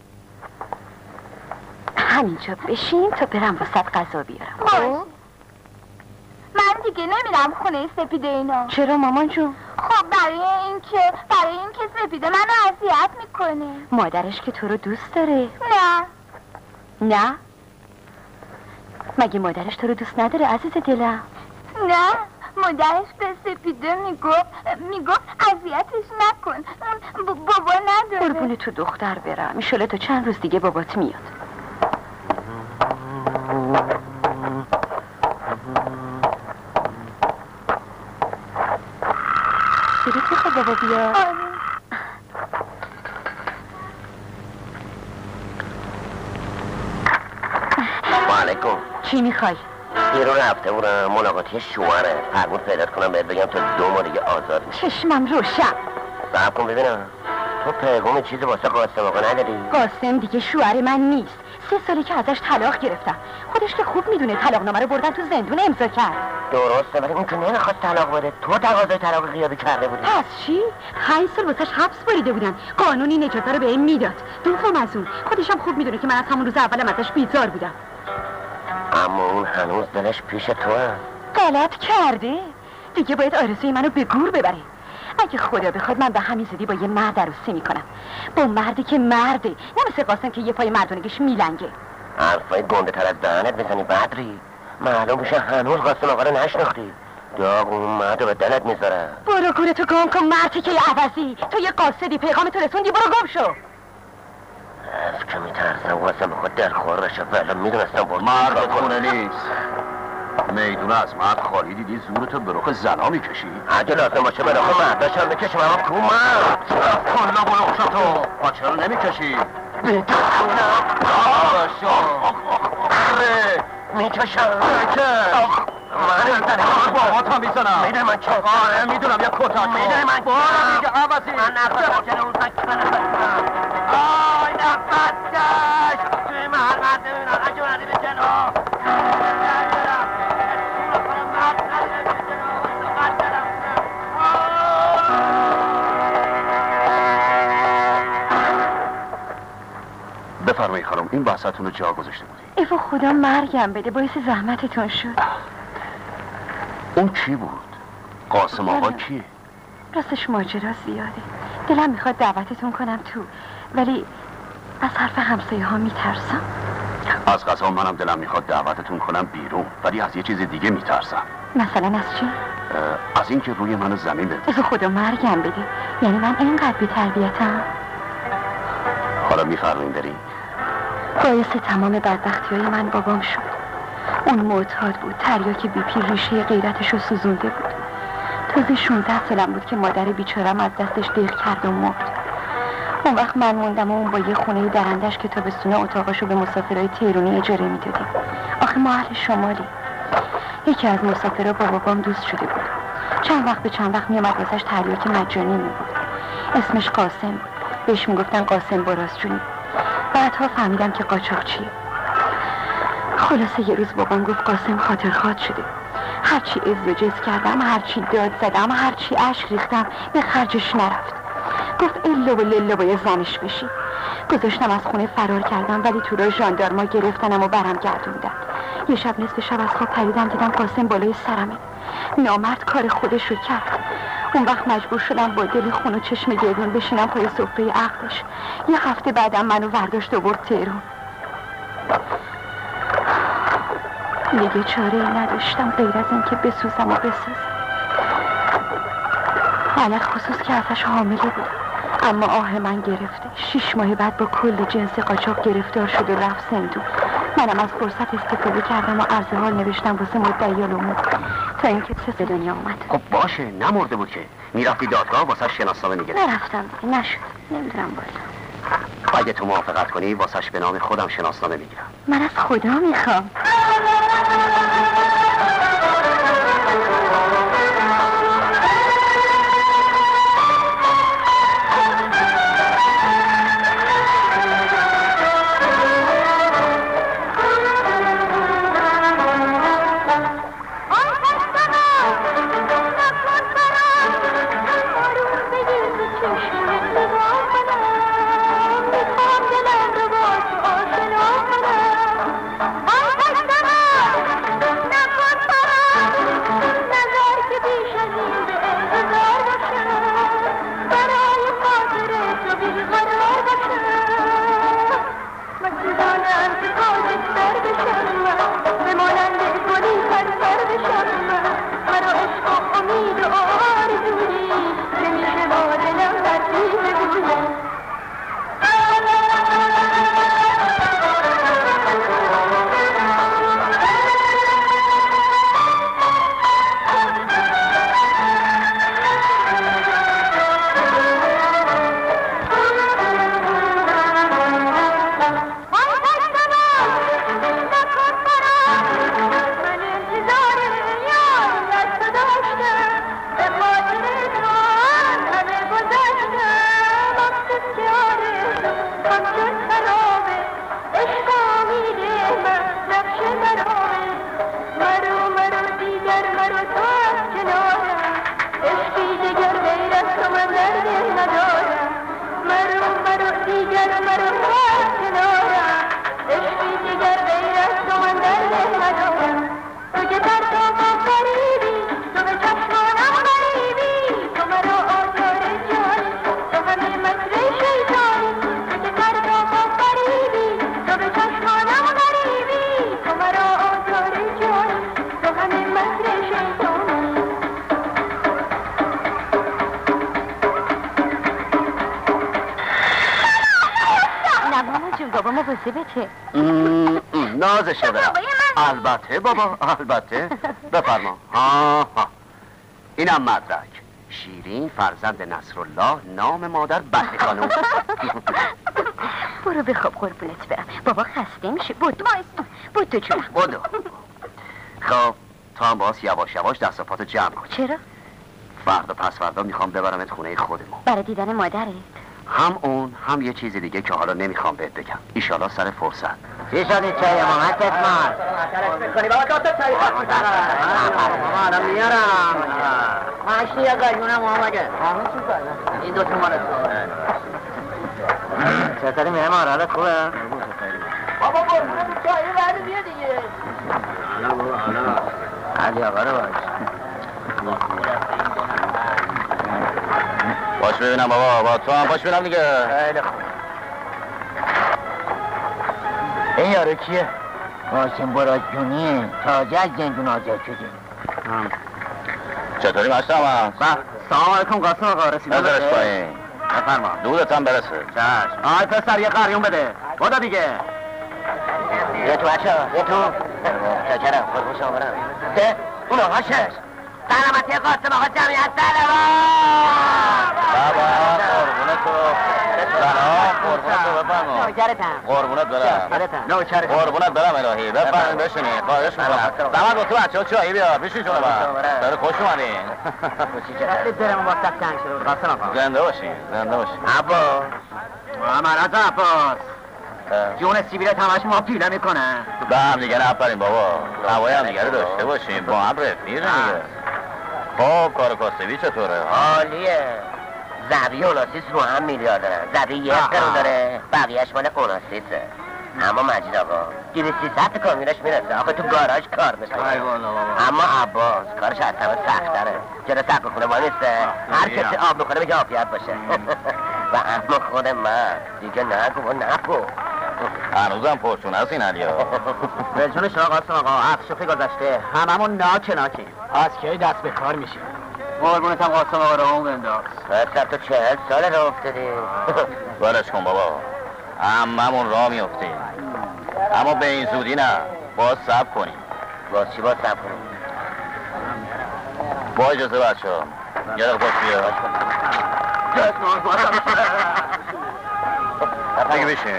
همینجا بشین تا برم واسط غذا بیارم. باشه. من دیگه نمیرم خونه سپیده اینا. چرا مامان جون؟ خب برای اینکه برای اینکه سپیده منو اذیت میکنه. مادرش که تو رو دوست داره. نه نه؟ مگه مادرش تو رو دوست نداره عزیز دلم؟ نه مادرش به سپیده میگفت میگفت اذیتش نکن. اون ب- بابا نداره. قربون تو دختر برم. ایشالا تا چند روز دیگه بابات میاد. درود بخواد بابا بیاد. آره. سلام علیکم. چی میخوای؟ بیرون رفته بودم ملاقاتی شوهره. فرمود پیدات کنم بهت بگم تا دو ماه دیگه آزاد میشه. چشمم روشن. صبر کن ببینم. تو پیغام چیزی واسه قاسم آقا نداری؟ قاسم دیگه شوهر من نیست. سه سالی که ازش طلاق گرفتم. خودش که خوب میدونه طلاق نامه رو بردن تو زندون امضا کرد. درسته ولی اون که نمیخواست طلاق بده. تو تقاضای طلاق غیابی کرده بودی. پس چی؟ پنج سال واسش حبس بریده بودن. قانون این اجازه رو به این میداد. دوم از اون خودشم خوب میدونه که من از همون روز اولم ازش بیزار بودم. اما اون هنوز دلش پیش توه. غلط کرده. دیگه باید آرزوی منو به گور ببره. اگه خدا بخواد من به همین زودی با یه مرد عروسی میکنم. با مردی که مرده، نه مثل قاسم که یه پای مردونگیش میلنگه. حرفای گنده تر از دهنت بزنی بدری. معلوم میشه هنوز قاسم آقا رو نشناختی. داغ اون مرد رو به دلت میذاره. برو گورتو گم کن مردی که عوضی. تو یه قاصدی پیغام تو رسوندی، برو گم شو. از که میترسم قاسم بخواد دلخور بشه ولی میدونستم با مرد خونه نیست. میدونه از مرد خالی دیدی زورتو به رخ زنا میکشی. اگه لازم باشه به رخ مرداشم بکشم. اما کو مرد کلا بلوخشتو پا چرا نمیکشی؟ بدونم باشو ره میکشم من بابا تا میزنم میده من چه آره میدونم یا کتا میده من بارا دیگه عوضی من نقصه بکنه اون سکه من نفرستم آی نفرستش توی محل نمیدونم اگه ندی به جلو بفرمایید خانم این بحثتون رو جا گذاشته بودی. ایفا خدا مرگم بده باعث زحمتتون شد. اون کی بود؟ قاسم آقا کیه؟ راستش ماجرا زیاده. دلم میخواد دعوتتون کنم تو ولی از حرف همسایه ها میترسم. از قضا منم دلم میخواد دعوتتون کنم بیرون ولی از یه چیز دیگه میترسم. مثلا از چی؟ از اینکه روی منو زمین بده. ایفا خدا مرگم بده. یعنی من اینقدر بی تربیتم؟ حالا میفرمایین بریم. باعث تمام بدبختی های من بابام شد. اون معتاد بود. تریاک بی پی ریشه غیرتش رو سوزونده بود. تازه شانزده سالم بود که مادر بیچارم از دستش دق کرد و مرد. اون وقت من موندم و اون با یه خونه درندش که تابستونه اتاقاشو به مسافرهای تهرانی اجاره میدادیم. آخه ما اهل شمالی. یکی از مسافرها با بابام دوست شده بود. چند وقت به چند وقت میامد واسش تریاک مجانی میبرد. اسمش قاسم بود. بهش میگفتن قاسم برازجونی. بعدها فهمیدم که قاچاقچیه. خلاصه یه روز بابام گفت قاسم خاطرخواد شده. هرچی عز و جز کردم، هرچی داد زدم، هرچی اشک ریختم به خرجش نرفت. گفت الا و لله باید زنش بشی. گذاشتم از خونه فرار کردم ولی تو راه ژاندارما گرفتنم و برم گردوندن. یه شب نصف شب از خواب پریدم دیدم قاسم بالای سرمه. نامرد کار خودش رو کرد. اون وقت مجبور شدم با دل خون و چشم گردون بشینم پای سفره عقدش. یه هفته بعدم منو ورداشت و برد تهران. دیگه چاره ای نداشتم غیر از اینکه بسوزم و بسوزم. علت خصوص که ازش حامله بود اما آه من گرفته. شیش ماه بعد با کل جنس قاچاق گرفتار شد و رفت زندون. منم از فرصت استفاده کردم و عرض حال نوشتم واسه مدعی الامور تا اینکه سه به دنیا اومد. خب باشه نمرده بود که میرفتی دادگاه واسه شناسنامه میگرفتی. نرفتم دیگه نشد. نمیدونم بالا. اگه تو موافقت کنی واسش به نام خودم شناسنامه میگیرم. من از خدا میخوام. نازشه برم. البته بابا البته. بفرما. ها ها اینم مدرک. شیرین فرزند نصرالله، نام مادر بهه خانم. برو بخواب قربونت برم. بابا خسته میشه. بود بود تو جونم. بودو. خب تا هم باز یواش یواش دست و پات جمع کن. چرا؟ فردا پس فردا میخوام ببرمت خونه خودمون. برای دیدن مادره؟ هم اون هم یه چیز دیگه که حالا نمیخوام بهت بگم. ایشالا سر فرصت. چی شدی چای ما هستت مار؟ کنی بابا دو تا چای خواست بابا آدم میارم ماشی یا گایونم آمده این دو تا مال چطوری مهمان حالت خوبه؟ بابا برمون چای بعد بیا دیگه علی آقا رو باش باش ببینم بابا با تو هم باش ببینم دیگه. خیلی خوب. این یارو کیه؟ قاسم براد جونیه. تازه از زندون آزاد شده. چطوری مشتم هم؟ سلام علیکم قاسم آقا رسیدم. نظرش پایین بفرما. دودت هم برسه. چشم. آی پسر یه قریون بده. بودا دیگه. یه تو بچه یه تو. شکرم خود شما برم. ده اون آقا شش. سلامتی قاسم آقا جمعیت سلام. بابا قربونت تو. سلام قربونت تو بفرما. نوکرتم. قربونت برم. نوکرتم. قربونت برم الهی. بفرمایید بشینید. خواهش می‌کنم. زحمت واسه بچه‌ها چایی بیار. بشین شما با. داره خوش اومدین. چطوری درم واسه تنگ شده قاسم آقا. زنده باشین. زنده باشین. عباس. محمد عباس. جون سیبیلت همش ما پیله میکنه. به هم دیگه نپریم بابا. هوای هم دیگه رو داشته باشیم. با هم رفیقیم دیگه. خب کار کاسبی چطوره؟ عالیه. زبی اوناسیس رو هم میلیارد دارن. زبی یه قرون داره بقیهش مال اوناسیسه. اما مجید آقا دیوی سیصد تا کامیونش میرسه. آقا تو گاراژ کار میکنه. اما عباس کارش از همه سخت‌تره. جلو سقف خونه ما نیسته. هر کسی آب بخوره بگه عافیت باشه. و اما خود من دیگه نگو و نگو. هنوزم پرچونه هست این علیا. رجون شما قاسم آقا عفشوخی گذشته. هممون ناک ناکیم. از کی دست به کار میشیم؟ قربونتم قاسم آقا رو اون بنداز. بسر تو چهل سال رو افتادی. ولش کن بابا. هممون راه میفتیم. اما به این زودی نه. باز صبر کنیم. باز چی باز صبر کنیم؟ با اجازه بچه ها. یه دقیقه باش بیا. دیگه بشین.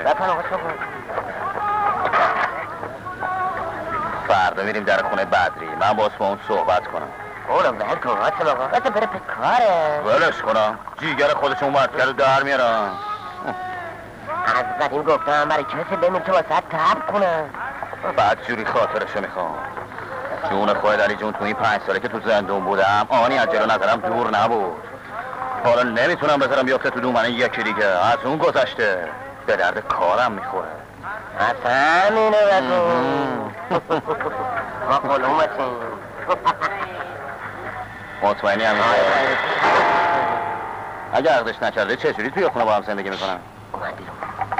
فردا میریم در خونه بدری. من باز با اون صحبت کنم. اولم در کن قاسم آقا. قاسم بره به کاره. ولش کنم. جیگر خودشون مرد کرد در میارم. از قدیم گفتم برای کسی بمیر که واسه تب کنه. بعد جوری خاطرشو میخوام. جون خواهد علی جون تو این پنج ساله که تو زندون بودم آنی از جلو نظرم دور نبود. حالا نمیتونم بذارم بیافته تو دومنه یکی دیگه. از اون گذشته به درد کارم میخوره. اصلا اینو بگو. ما قلومتیم. مطمئنی همیشه اگه عقدش نکرده چجوری توی خونه با هم زندگی میکنن؟ اومد بیرون.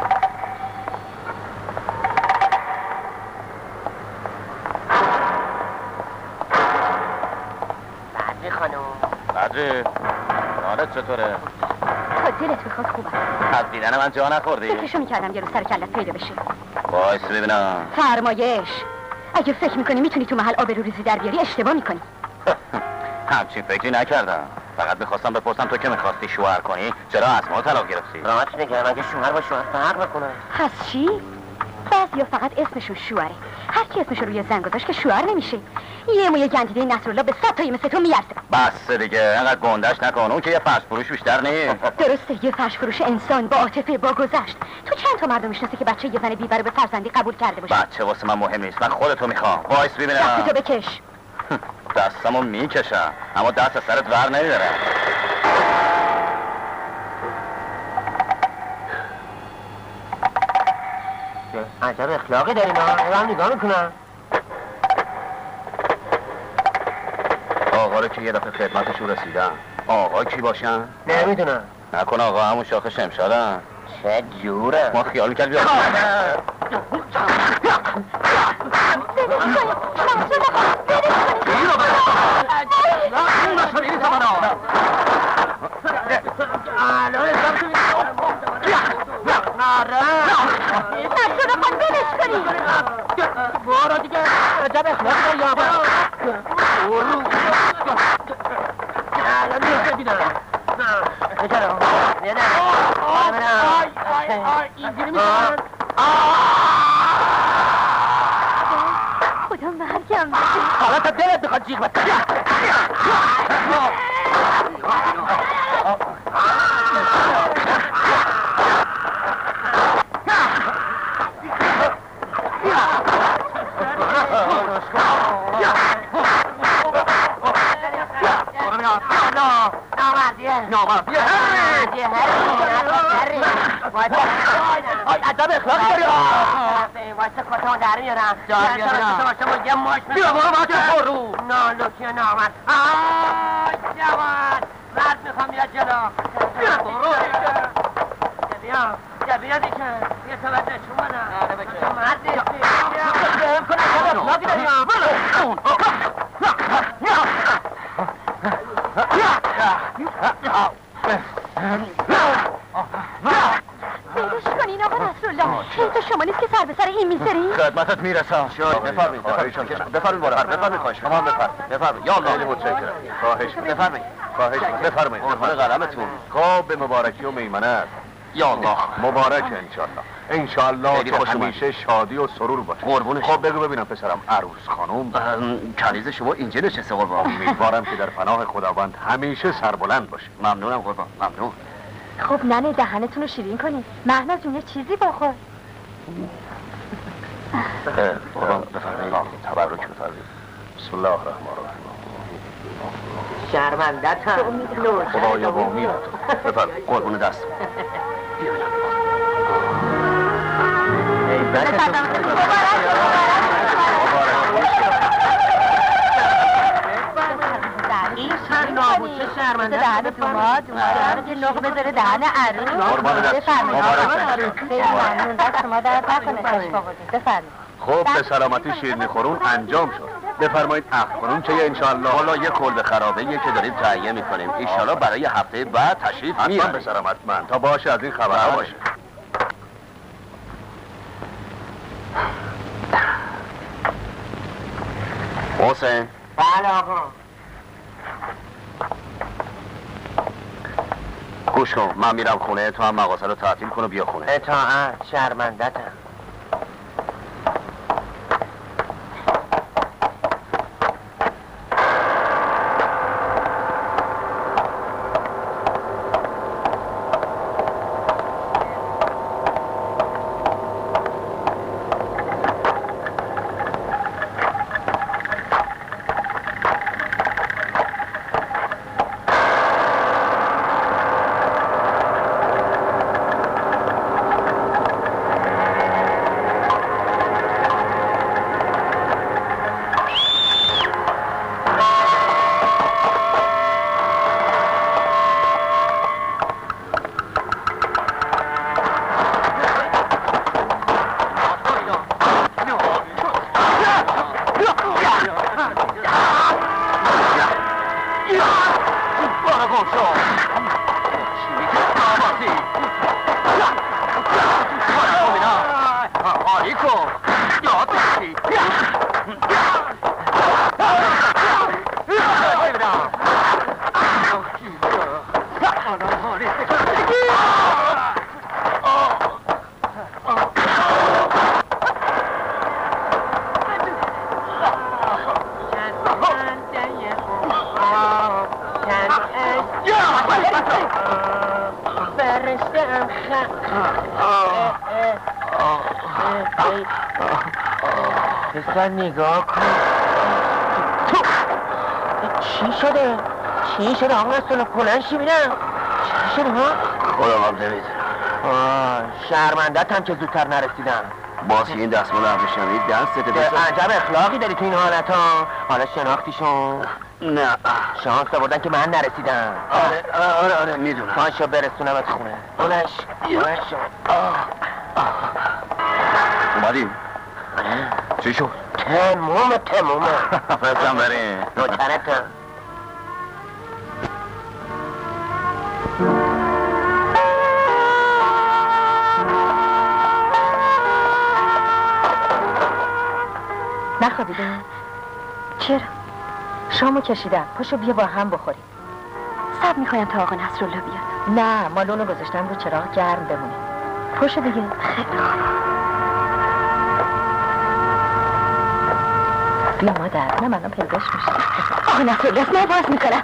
بدری خانم. بدری حالت چطوره؟ تا دلت بخواد خوبه. از دیدن من جا نخوردی؟ فکرشو میکردم یه روز سر کلت پیدا بشه. بایست ببینم. فرمایش. اگه فکر میکنی میتونی تو محل آبروریزی در بیاری اشتباه میکنی. همچین فکری نکردم. فقط میخواستم بپرسم تو که میخواستی شوهر کنی چرا از ما طلاق گرفتی؟ راحت میگم اگه شوهر با شوهر فرق بکنه. پس چی؟ بعضیا فقط اسمشون شوهره. هر کی اسمشو روی زن گذاشت که شوهر نمیشه. یه موی گندیده نصرالله به صد تایی مثل تو میارزه. بس دیگه انقدر گندش نکن. اون که یه فرش فروش بیشتر نیست. درسته یه فرش فروش انسان با عاطفه با گذشت. تو چند تا مردم میشناسی که بچه یه زن بیبره به فرزندی قبول کرده باشه؟ بچه واسه من مهم نیست. من خودتو میخوام. وایس ببینم. دستتو بکش. دستمو میکشم اما دست سرت ور نمیدارم. عجب اخلاقی داری نه؟ هم نگاه میکنم. آقا رو که یه دفعه خدمتشون رسیدم. آقا کی باشن؟ نمیدونم. نکن آقا همون شاخ شمشادن. چه جوره؟ ما خیال میکرد بیاد. برو دیگه عجب اخلاق داری یا الان ببینم نه چرا نه نه آی آی آی اینجوری میکنن خدا مرگم حالا تا دلت بخواد جیغ بزن نامردیه نامردیه هری ادب اخلاقی داری واسه کتان در میارم در میارم یه ماش بیا برو باید خور رو نه لوکی نامرد آی جوان مرد میخوام بیاد جلو بیا برو بیا بیا بیا دیگه بیا تو بده شما نه تو مردی بیا کنه ادب اخلاقی داری پیداش کنین آقا نصرالله این تو شما نیست که سر به سر این میذاری؟ خدمتت میرسم بفرمایید بفرمایید بالا بفرمایید خواهش شما بفرمایید بفرمایید یا الله خیلی متشکرم خواهش بفرمایید خواهش بفرمایید قربان قلمتون خواب به مبارکی و میمنت یا الله مبارک انشالله انشالله خیلی که خوش همیشه شادی و سرور باشه قربونش. خب بگو ببینم پسرم عروس خانم کنیز شما اینجا نشسته قربان امیدوارم که در پناه خداوند همیشه سربلند باشه ممنونم قربان ممنون خب ننه دهنتون رو شیرین کنین مهناز جون یه چیزی بخور قربان بفرمایید تبرک بفرمایید بسم الله الرحمن الرحیم شرمندتم خدایا با امیدتون بفرمایید قربون دست این چند ناموسه شرمنده دهن دوماد دوماد که نقل بذاره دهن عروس قربان دست بفرمایید خیلی ممنون دست شما در نکنه بفرمایید خب به سلامتی شیرینی خورون انجام شد بفرمایید عقد کنون چه انشالله حالا یه کلبه خرابه یه که داریم تهیه میکنیم انشالله برای هفته بعد تشریف حتما میاریم به سلامت من تا باشه از این خبرها باشه حسین بله آقا گوش کن من میرم خونه تو هم مغازه رو تعطیل کن و بیا خونه اطاعت شرمندتم پسر نگاه کن تو چی شده؟ چی شده آقا نستونه بلند شی میرم چی شده ها؟ خودم هم نمیدونم شرمندت هم که زودتر نرسیدم باز این دستمال هم بشنید دستت بزن عجب اخلاقی داری تو این حالت ها حالا شناختیشون نه شانس آوردن که من نرسیدم آره آره آره میدونم پاشو برسونمت خونه اونش اونش اومدیم چی شد؟ تموم تمومه فرستم بریم نوکرتم نخوابیده؟ چرا؟ شامو کشیدم پاشو بیا با هم بخوریم صبر میکنم تا آقا نصرالله بیاد. نه مالونو گذاشتم رو چراغ گرم بمونه. پشت دیگه. خیلی خوب. بیا مادر، نه منم پیداش میشه. آقا نصرالله من باز میکنم.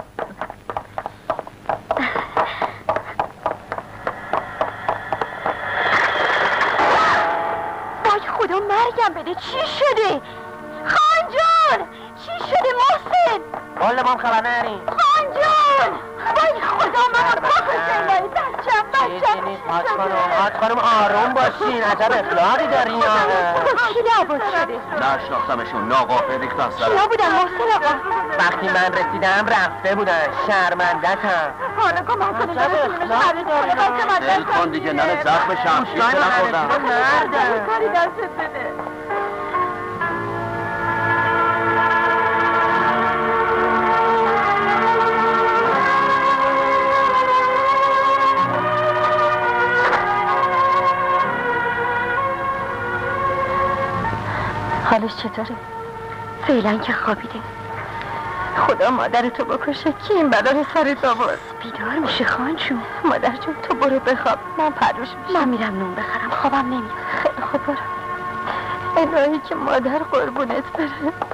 وای خدا مرگم بده، چی شده؟ خان جان چی شده محسن؟ والا ما هم خبر نریم. خان جان وای خدا منو بکشه وای بچم بچم. حاج خانم حاج خانم آروم باشین، عجب اخلاقی دارین. کی لابد شده؟ نشناختمشون، ناقافه ریخت از سرم. کیا بودن محسن آقا؟ وقتی من رسیدم رفته بودن، شرمندتم. حالا کمک کنید برسونمش خریداره بچه من دل کن دیگه، ننه زخم شمشیر که نخوردم. مردم کاری دستت بده. حالش چطوره؟ فعلا که خوابیده. خدا مادر تو بکشه کی این بلا رو سرت آورد؟ بیدار میشه خان جون. مادر جون تو برو بخواب، من پروش میشم. من میرم نون بخرم، خوابم نمیاد. خیلی خوب برو. الهی که مادر قربونت بره.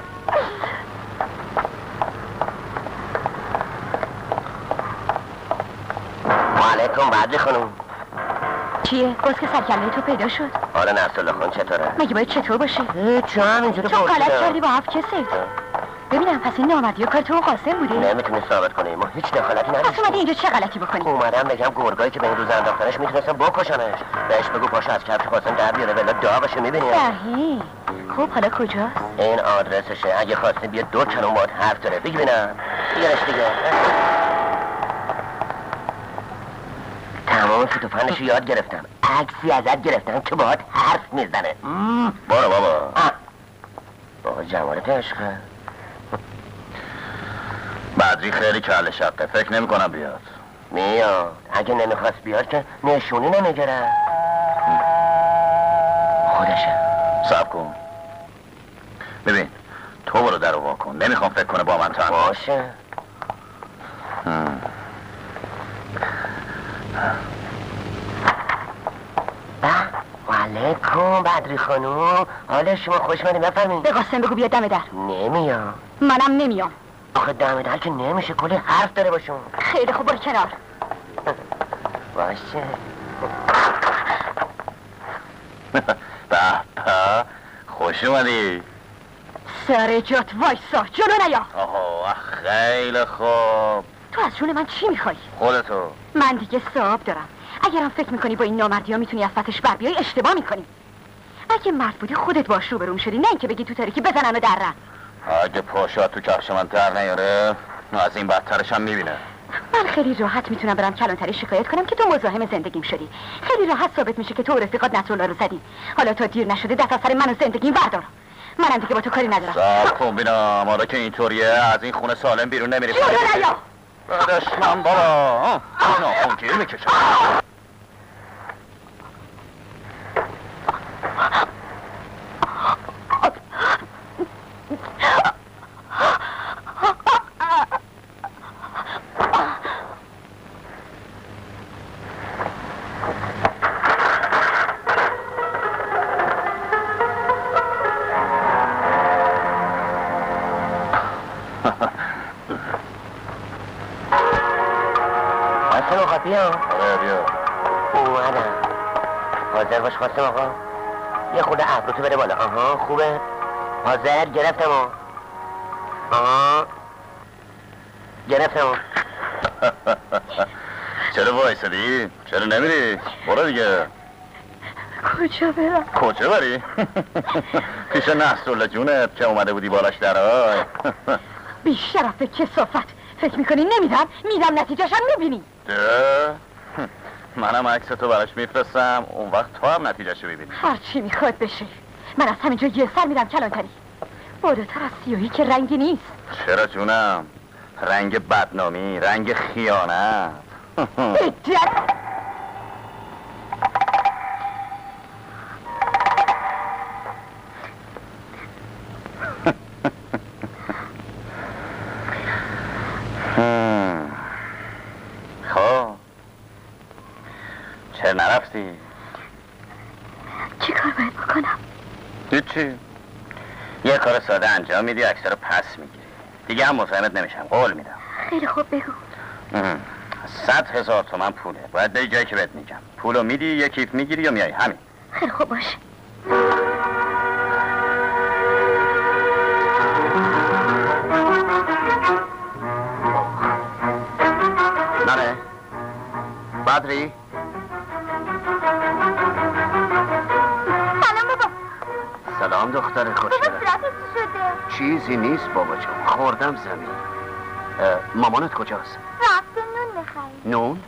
وعلیکم بدری خانم. چیه؟ باز که سرکله تو پیدا شد؟ آره نصرالله خان چطوره؟ مگه باید چطور باشه؟ هیچ همینجوری چون غلط پرسیدم. کردی با هفت کست. ببینم پس این نامردی و کار تو و قاسم بوده؟ نمیتونی ثابت کنی، ما هیچ دخالتی پس نداشتیم. اومدی اینجا چه غلطی بکنی؟ اومدم بگم گرگایی که به این روز انداختنش میتونستم بکشنش. بهش بگو پاشو از کفش قاسم در بیاره ولی داغشو میبینی. صحیح. خب حالا کجاست؟ این آدرسشه، اگه خواستی بیا دو کلمه باهات حرف داره. بگی ببینم. بیارش دیگه. تمام فوت و فنشو یاد گرفتم. عکسی ازت گرفتم که باهات حرف میزنه. برو بابا. بابا جمالت عشقه. بدری خیلی کله شقه، فکر نمی کنم بیاد. میاد. اگه نمیخواست بیاد که نشونی نمیگره. خودشه. صبر کن. ببین تو برو در رو وا کن، نمیخوام فکر کنه با من تنها. باشه. وعلیکم بدری خانوم، حال شما خوش منی بفرمین. به قاسم بگو بیا دم در. نمیام. منم نمیام. آخه دم در که نمیشه، کلی حرف داره باشون. خیلی خوب برو کنار. باشه. به به خوش اومدی. سر جات وایسا، جلو نیا. آها خیلی خوب. تو از جون من چی میخوای؟ خودتو. من دیگه صاحب دارم. اگرم فکر میکنی با این نامردی ها میتونی از فتش بر بیای اشتباه میکنی. اگه مرد بودی خودت باش رو برون شدی، نه اینکه بگی تو تاریکی بزنن و درن. اگه پاشا تو کفش من در نیاره از این بدترش هم میبینه. من خیلی راحت میتونم برم کلانتری شکایت کنم که تو مزاحم زندگیم شدی. خیلی راحت ثابت میشه که تو و رفیقات نصرالله رو زدی. حالا تا دیر نشده دست از سر من و زندگیم بردار. منم دیگه با تو کاری ندارم. صبر کن بینم، حالا که اینطوریه از این خونه سالم بیرون نمیری. جلو نیا. بعدش من بابا ناخون گیر میکشم. قاسم آقا بیا. آره بیا. اومدم. حاضر باش قاسم آقا. یه خورده ابروتو بره بالا. آها خوبه. حاضر گرفتم آقا. آها گرفتم آقا. چرا وایسادی؟ چرا نمیری؟ برو دیگه. کجا برم؟ کجا بری؟ پیش نصرالله جونت که اومده بودی بالاش درای. بیشرف کثافت. فکر میکنی نمیدم؟ میدم نتیجهش هم میبینی. ده؟ منم عکس تو براش میفرستم، اون وقت تو هم نتیجهشو ببینی. هر چی میخواد بشه. من از همینجا یه سر میدم کلانتری. بالاتر از سیاهی که رنگی نیست. چرا جونم؟ رنگ بدنامی، رنگ خیانت. بدت. نرفتی؟ چی کار باید بکنم؟ هیچی. یه کار ساده انجام میدی اکثر رو پس میگیری. دیگه هم مزاحمت نمیشم، قول میدم. خیلی خوب بگو. صد هزار تومن پوله. باید بری جایی که بهت میگم. پولو میدی، یه کیف میگیری یا میای، همین. خیلی خوب باشه. نره بدری سلام بابا. سلام دختر خوشگل. بابا صورتت چی شده؟ چیزی نیست بابا جان، خوردم زمین. مامانت کجاست؟ رفته نون بخری. نون؟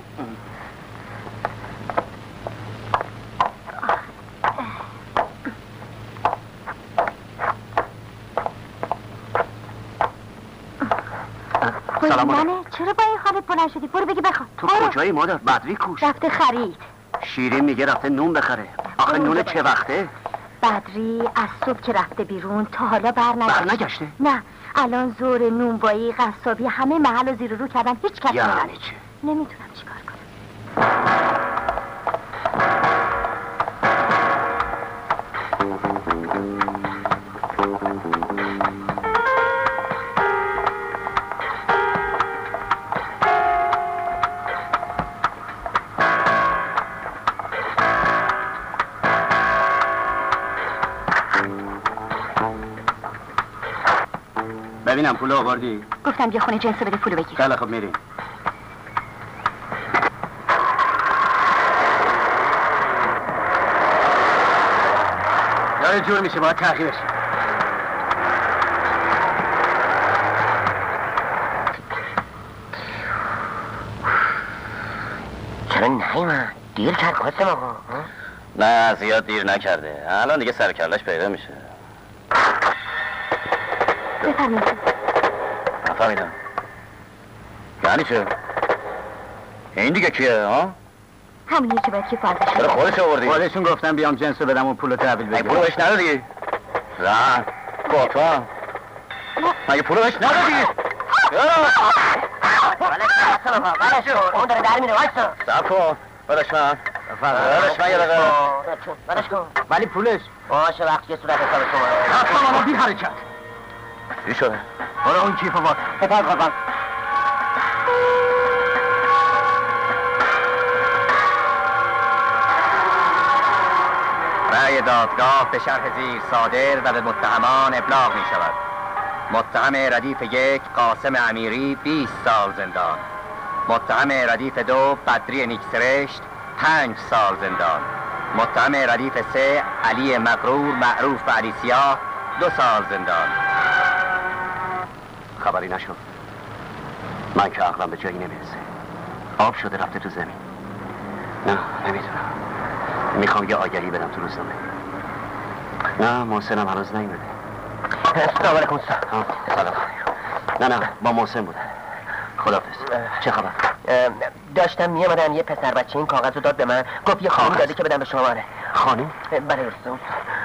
سلام منه چرا با این حالت بلند شدی؟ برو بگی بخواد. تو کجایی مادر؟ بدری کوش رفته خرید. شیرین میگه رفته نون بخره. آخه نون چه وقته؟ بدری از صبح که رفته بیرون تا حالا بر نگشته. بر نگشته؟ نه الان زور نونوایی قصابی همه محل رو زیر و رو کردن، هیچ کس یعنی نداره. چه؟ نمیتونم چیکار کنم. ببینم پولو آوردی؟ گفتم یه خونه جنسو بده پولو بگیر. خیلی خب میریم. داره جور میشه، باید تأخیر بشه. چرا نیومد؟ دیر کرد قاسم آقا. نه زیاد دیر نکرده، الان دیگه سر کلش پیدا میشه. بفرمایید. نفهمیدم. یعنی چه؟ این دیگه کیه ها؟ همونیه که باید که فرضش چرا خودش آوردی؟ خودشون گفتم بیام جنسو بدم و پولو تحویل مگه بگیرم. پولو بهش ندادی؟ نه با تو هم مگه پولو بهش ندادی؟ بلش کن، اون داره در میره، وایسا. صبر کن، بلش من بلش من یه دقیقه بلش کن. ولی پولش باشه وقتی که صورت حساب شما. اصلا بی حرکت. چی شده؟ برو اون کیفو باز. بپر بپر. رأی دادگاه به شرح زیر صادر و به متهمان ابلاغ می شود. متهم ردیف یک قاسم امیری بیست سال زندان. متهم ردیف دو بدری نیکسرشت پنج سال زندان. متهم ردیف سه علی مغرور معروف به علی سیاه دو سال زندان. خبری نشد. من که عقلم به جایی نمیرسه. آب شده رفته تو زمین. نه نمیتونم. میخوام یه آگهی بدم تو روزنامه. نه محسنم هنوز نیومده. سلام علیکم. سلام. نه نه با محسن بوده. خداحافظ. چه خبر؟ داشتم میامدم یه پسر بچه این کاغذ رو داد به من، گفت یه خانم داده که بدم به شماره. خانم؟ بله رستم.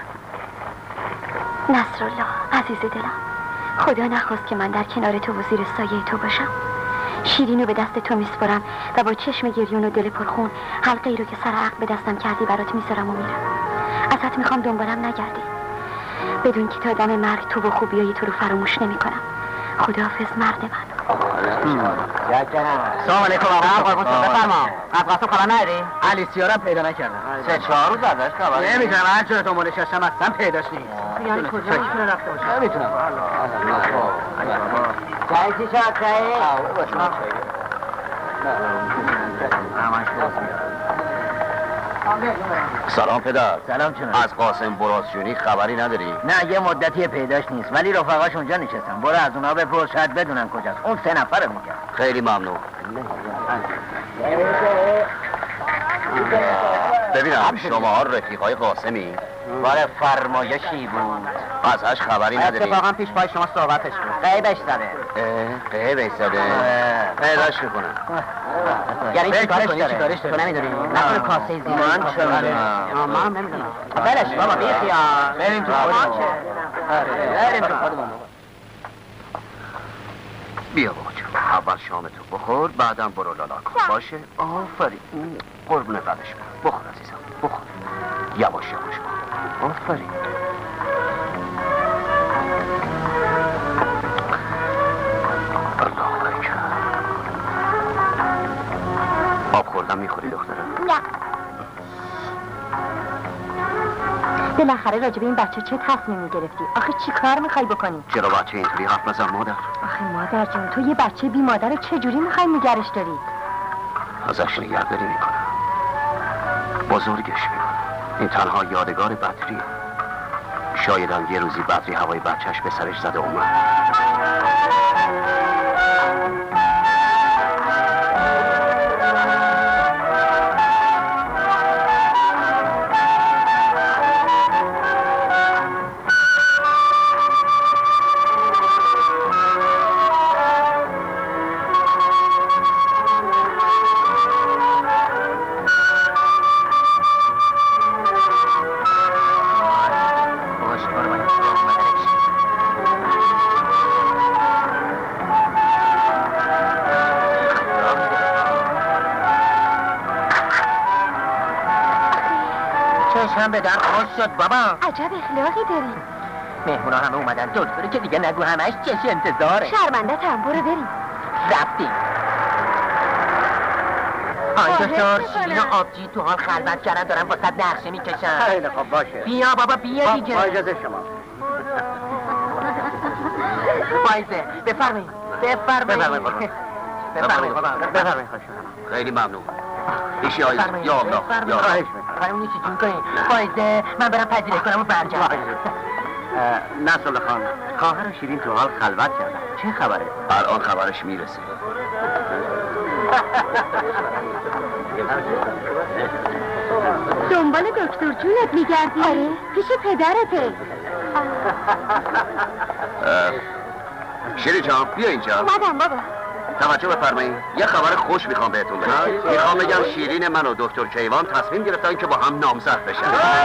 نصرالله عزیز دلم، خدا نخواست که من در کنار تو و زیر سایه تو باشم. شیرینو به دست تو میسپرم و با چشم گریون و دل پرخون حلقه ای رو که سر عقل به دستم کردی برات میذارم و میرم. ازت میخوام دنبالم نگردی. بدون که تا دم مرگ تو و خوبیای تو رو فراموش نمی کنم. خداحافظ مرد من. سلام علیکم آقا. بفرما. از قاسم خبر نداری؟ علی سیارم پیدا نکردم. سه چهار روز ازش خبر نمیتونم، هر جور تو مولش هستم اصلا پیداش نیست. یعنی کجا میتونه رفته باشه؟ نمیتونم. جایی چی شد جایی؟ سلام پدر. سلام چنان. از قاسم براسجونی خبری نداری؟ نه یه مدتی پیداش نیست ولی رفقاش اونجا نشستن. برو از اونا بپرس شاید بدونن کجاست. اون سه نفر میگن. خیلی ممنون. ببینم شما رفیقای قاسمی؟ باره فرمایشی بود. ازش خبری نداری؟ اتفاقا پیش پای شما صحبتش بود. قیبش زده. قیبش زده؟ پیداش میکنم. یعنی چی کارش داره؟ چیکارش داره؟ تو نمیدونی؟ نکنه کاسه زیران چه من هم نمیدونم. بلش بابا بیخیال. بریم تو خودمون. بریم تو خودمون. بیا بابا جون. اول شام تو بخور بعدم برو لالا کن باشه؟ آفرین قربون قدش بخور عزیزم بخور یواش یواش بخور آفرین الله اکبر آب خوردم میخوری دختره؟ نه بالاخره راجب این بچه چه تصمیمی گرفتی؟ آخه چی کار میخوای بکنی؟ چرا بچه اینطوری حرف نزن مادر؟ آخه مادر جون تو یه بچه بی مادر چجوری میخوای نگرش داری؟ ازش نگهداری میکنم بزرگش میکنم این تنها یادگار بدریه شاید هم یه روزی بدری هوای بچهش به سرش زده اومد هم به در خوش شد بابا عجب اخلاقی داری مهمونا همه اومدن دکتره که دیگه نگو همش چش انتظاره شرمنده تن برو بریم رفتیم آی دکتر شیرین و آبجی تو حال خلوت کردن دارن با صد نقشه میکشن خیلی خب باشه بیا بابا بیا دیگه با اجازه شما بایزه بفرمایید بفرمایید بفرمایید بفرمایید خیلی ممنون ایشی آیز یا الله یا خواهش میکنم اون یکی جون کنید فایزه من برم پذیره کنم و برگردم نصر خان خواهر شیرین تو حال خلوت کردن چه خبره؟ الان خبرش میرسه دنبال دکتر جونت میگردی؟ آره پیش پدرته شیرین جان بیا اینجا مدام بابا توجه بفرمایید یه خبر خوش میخوام بهتون بدم میخوام بگم شیرین من و دکتر کیوان تصمیم گرفتن که با هم نامزد بشن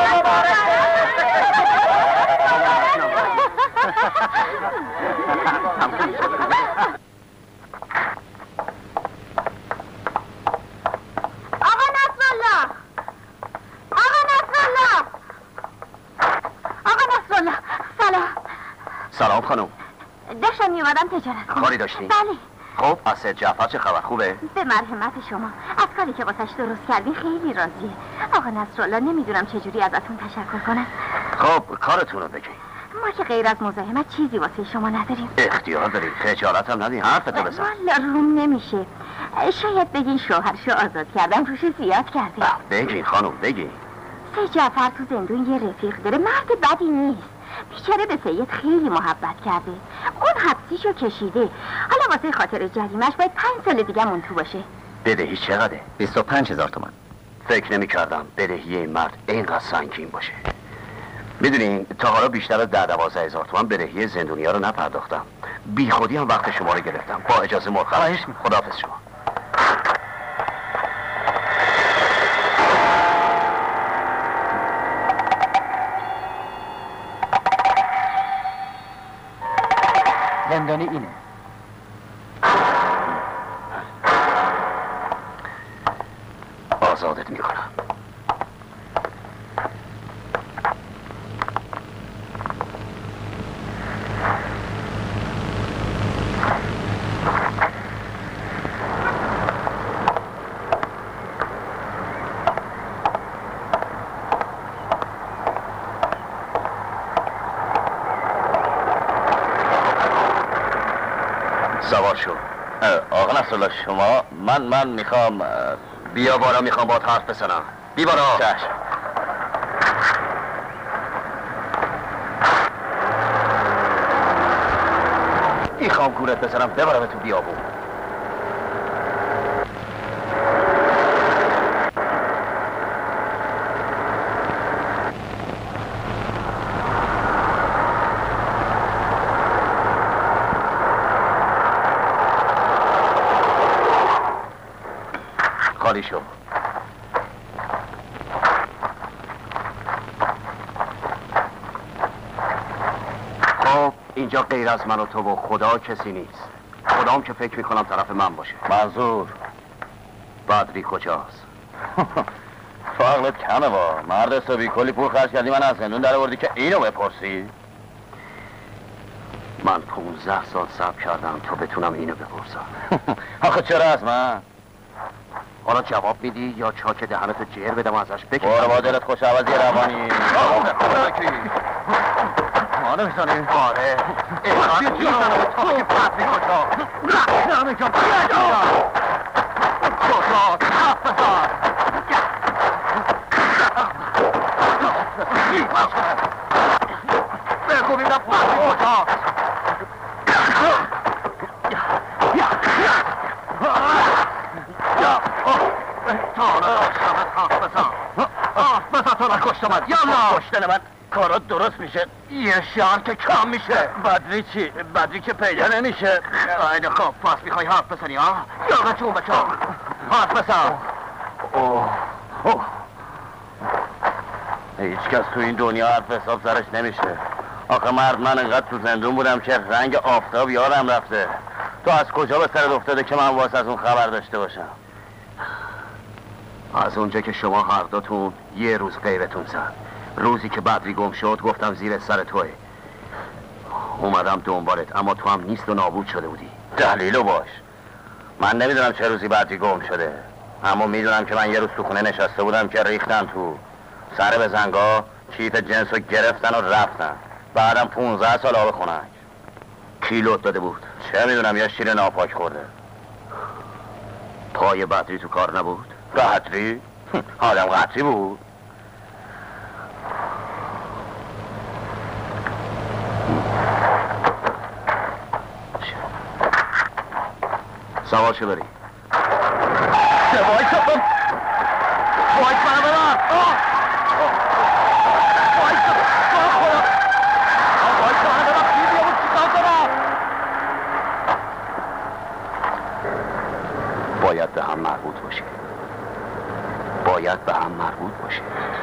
آقا نصرالله آقا نصرالله آقا نصرالله سلام سلام خانم داشتم میومدم تجارت کنم کاری داشتی؟ بله خب از سید جعفر چه خبر خوبه؟ به مرحمت شما از کاری که واسش درست کردین خیلی راضیه آقا نصرالله نمیدونم چجوری ازتون تشکر کنم خب کارتون رو بگید ما که غیر از مزاحمت چیزی واسه شما نداریم اختیار دارید خجالت هم ندین حرفتو بزن والا روم نمیشه شاید بگین شوهرشو آزاد کردم روش زیاد کرده بگین خانم بگین سید جعفر تو زندون یه رفیق داره مرد بدی نیست بیچاره به سید خیلی محبت کرده اون حبسیشو کشیده حالا واسه خاطر جریمش باید پنج سال دیگه مون تو باشه بدهی چقدره؟ بیست و پنج هزار تومن فکر نمی کردم بدهی این مرد اینقدر سنگین باشه میدونین تا حالا بیشتر از ده دوازده هزار تومن بدهی زندونیا رو نپرداختم بی خودی هم وقت شما رو گرفتم با اجازه مرخص خداحافظ شما زندانی اینه آزادت میکنم سوار شو آقا نصرالله شما من من میخوام بیا بالا میخوام باهات حرف بزنم بی بالا چشم میخوام گورت بزنم ببرم تو بیابون خالی شو خب اینجا غیر از من و تو و خدا کسی نیست خدام که فکر میکنم طرف من باشه. منظور بدری کجاست؟ فقلت کمه با مرد حسابی کلی پول خرج کردی من از زندون در آوردی که اینو بپرسی. من پونزده سال صبر کردم تا بتونم اینو بپرسم. آخه چرا از من؟ حالا جواب میدی یا چاک دهنتو جر بدم ازش بکشم؟ برو با دلت خوش عوضی روانی. ما نمیزنیم؟ آره اینقدر میزنم تا که بدری کجا؟ نه نمیگم کجا؟ حرف بزن. بگو بیدم بدری کجاست؟ حرف بزن حرف بزن تو نکشتمت یالا کشتن من کارا درست میشه یه شهر که کم میشه. بدری چی؟ بدری که پیدا نمیشه. خیلی خوب پس میخوای حرف بزنی ها؟ یا بچون بچون حرف بزن. اوه اوه هیچ کس تو این دنیا حرف حساب سرش نمیشه. آخه مرد من انقدر تو زندون بودم که رنگ آفتاب یادم رفته. تو از کجا به سرت افتاده که من واسه از اون خبر داشته باشم؟ از اونجا که شما هر دوتون یه روز غیرتون زد. روزی که بدری گم شد گفتم زیر سر توه. اومدم دنبالت اما تو هم نیست و نابود شده بودی. دلیلو باش. من نمیدونم چه روزی بدری گم شده، اما میدونم که من یه روز تو خونه نشسته بودم که ریختن تو سر به زنگا کیف جنس رو گرفتن و رفتن. بعدم پونزده سال آب خونک. کی لط داده بود؟ چه میدونم یه شیر ناپاک خورده. پای بدری تو کار نبود؟ قطری؟ آدم قطری بود. سوار شو بری. وایس کن وایس منو ببر. وایس وایس منو ببر. چیزی بود چیکار کنم؟ باید به هم مربوط باشه. باید به هم مربوط باشه.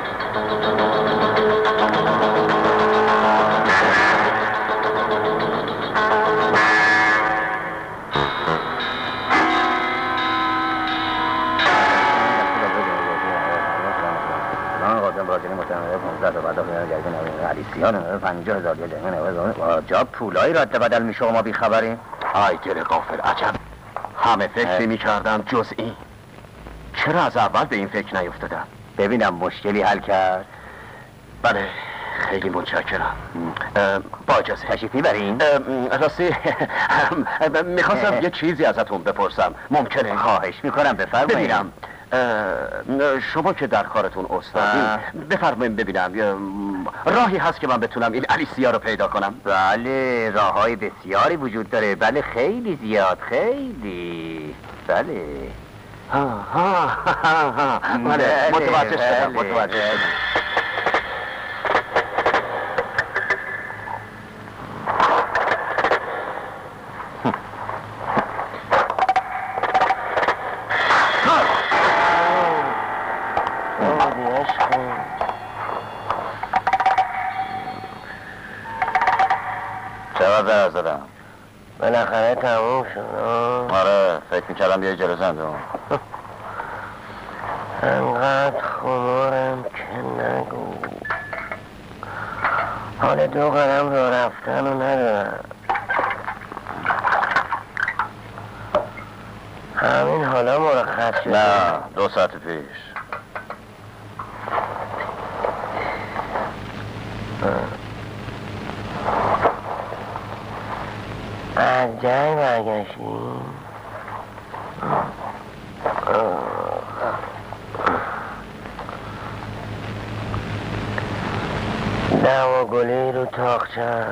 پنجاه هزار جا جا پولایی رد بدل میشه و ما بیخبریم. ای دل غافل عجب همه فکر میکردم جز این. چرا از اول به این فکر نیفتادم؟ ببینم مشکلی حل کرد. بله خیلی متشکرم. با اجازه تشریف میبرین؟ راستی میخواستم یه چیزی ازتون بپرسم ممکنه؟ خواهش میکنم بفرمایید. ببینم شما که در کارتون استادی بفرمایید ببینم راهی هست که من بتونم این الیسیا رو پیدا کنم؟ بله راههای بسیاری وجود داره. بله خیلی زیاد خیلی. بله ها ها ها ها بله متوجه شدم متوجه شدم. چقدر زدم؟ بالاخره تموم شد. آره فکر میکردم بیای جلو زندون. انقدر خمارم که نگو. حال دو قدم رو رفتن رو ندارم. همین حالا مرخص شد. نه دو ساعت پیش. از جنگ برگشتیم. دوا گلی رو تاقچه.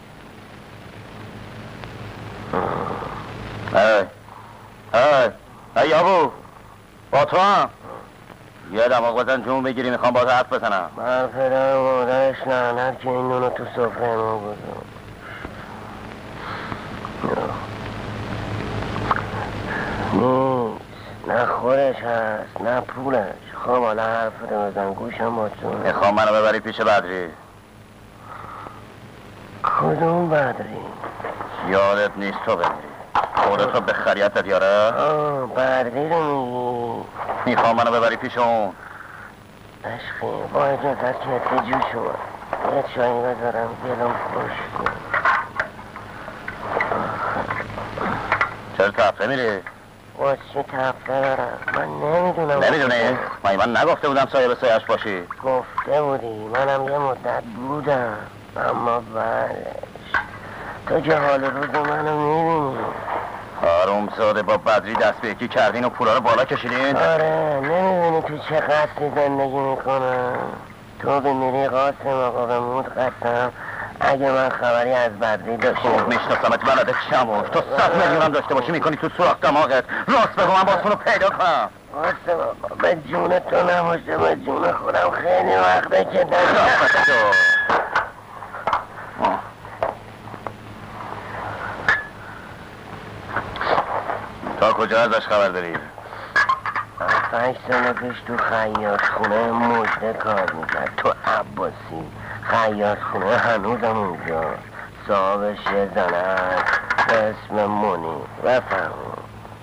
ای ای ای یابو با تو هم یه دماغ بزن جون بگیری میخوام باز حرف بزنم. بر پدر و مادرش لعنت که این نونو تو سفره ما گذاشت. نیست نه خودش هست نه پولش. خب حالا حرف رو بزن گوشم با تو. میخوام منو ببری پیش بدری. کدوم بدری؟ یادت نیست تو بمیری. خودت رو به خریت دادی آره؟ آه بردی رو میگی. میخوام منو ببری پیش اون. عشقی با اجازت کسی جو شما یه چایی بذارم دلم خوش کن. چرا تفره میری؟ باز چی تفره دارم من نمیدونم. نمیدونی؟ من من نگفته بودم سایه به سایهش باشی. گفته بودی منم یه مدت بودم اما بلش تو که حال روز منو میبینی. حروم زاده با بدری دست به یکی کردین و پولا رو بالا کشیدین؟ آره نمیبینی تو چه قصری زندگی میکنم. تو به میری قاسم آقا به مود قسم اگه من خبری از بدری داشتی. خوب میشناسمت بلده چموش تو صد میلیون هم داشته باشی میکنی تو سوراخ دماغت. راست بگو من باسونو پیدا کنم. قاسم آقا به جون تو نباشه به جون خودم خیلی وقته که دارم. تا کجا ازش خبر داری؟ پنج سال پیش تو خیاط خونه مجده کار میکرد تو عباسی. خیاط خونه هنوزم اونجا. صاحبش یه زنه هست به اسم مونی. بفرمون.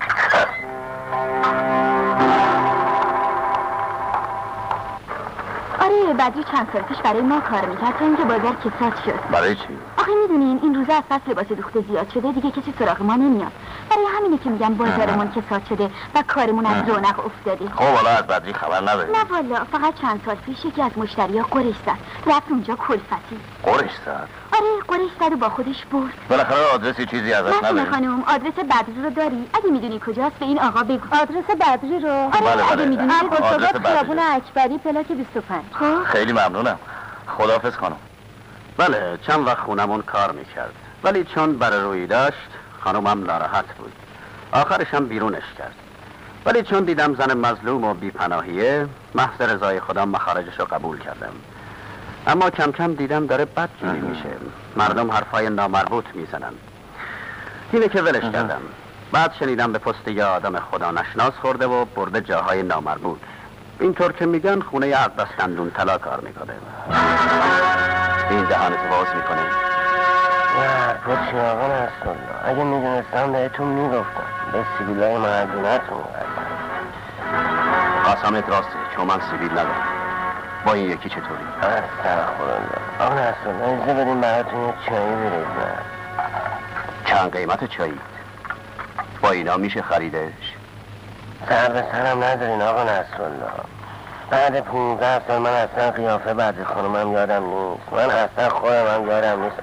آره بدری چند سال پیش برای ما کار میکرد تا اینکه بازار کساد شد. برای چی؟ آخه میدونین این روزا از پس لباس دوخته زیاد شده دیگه کسی سراغ ما نمیاد. برای همینه که میگم بازارمون کساد شده و کارمون از رونق افتاده. خب حالا از بدری خبر نداری؟ نه والا فقط چند سال پیش یکی از مشتریا قرش زد. رفت اونجا کلفتی. قرش زد؟ آره قرش زد و با خودش برد. بالاخره آدرسی چیزی ازش نداری؟ نه خانم آدرس بدری رو داری؟ اگه میدونی کجاست به این آقا بگو. آدرس بدری رو؟ آره بله اگه بله. میدونی آدرس بدری خیابون اکبری پلاک بیست و پنج. خب خیلی ممنونم. خداحافظ خانم. بله چند وقت خونمون کار میکرد ولی چون برای روی داشت خانومم ناراحت بود. آخرش هم بیرونش کرد ولی چون دیدم زن مظلوم و بیپناهیه محض رضای خودم مخارجش رو قبول کردم. اما کم کم دیدم داره بدجوری میشه. مردم حرفای نامربوط میزنن. اینه که ولش کردم. بعد شنیدم به پست یه آدم خدا نشناس خورده و برده جاهای نامربوط. اینطور که میگن خونه از دست دندون طلا کار میکنه. این دهانتو باز میکنه. نه حرفا چی آقا نصرالله اگه میدونستم بهتون میگفتم به سیبیلای مردونتون قدم. قسمت راسته چون من سیبیل ندارم. با این یکی چطوری؟ استغفرالله آقا نصرالله ایزه بدیم براتون یه چایی بریزم. چند قیمت چایی؟ با اینا میشه خریدش؟ سر به سرم ندارین آقا نصرالله. بعد پونزده سال من اصلا قیافه بدری خانومم یادم نیست. من اصلا خودم هم یادم نیست.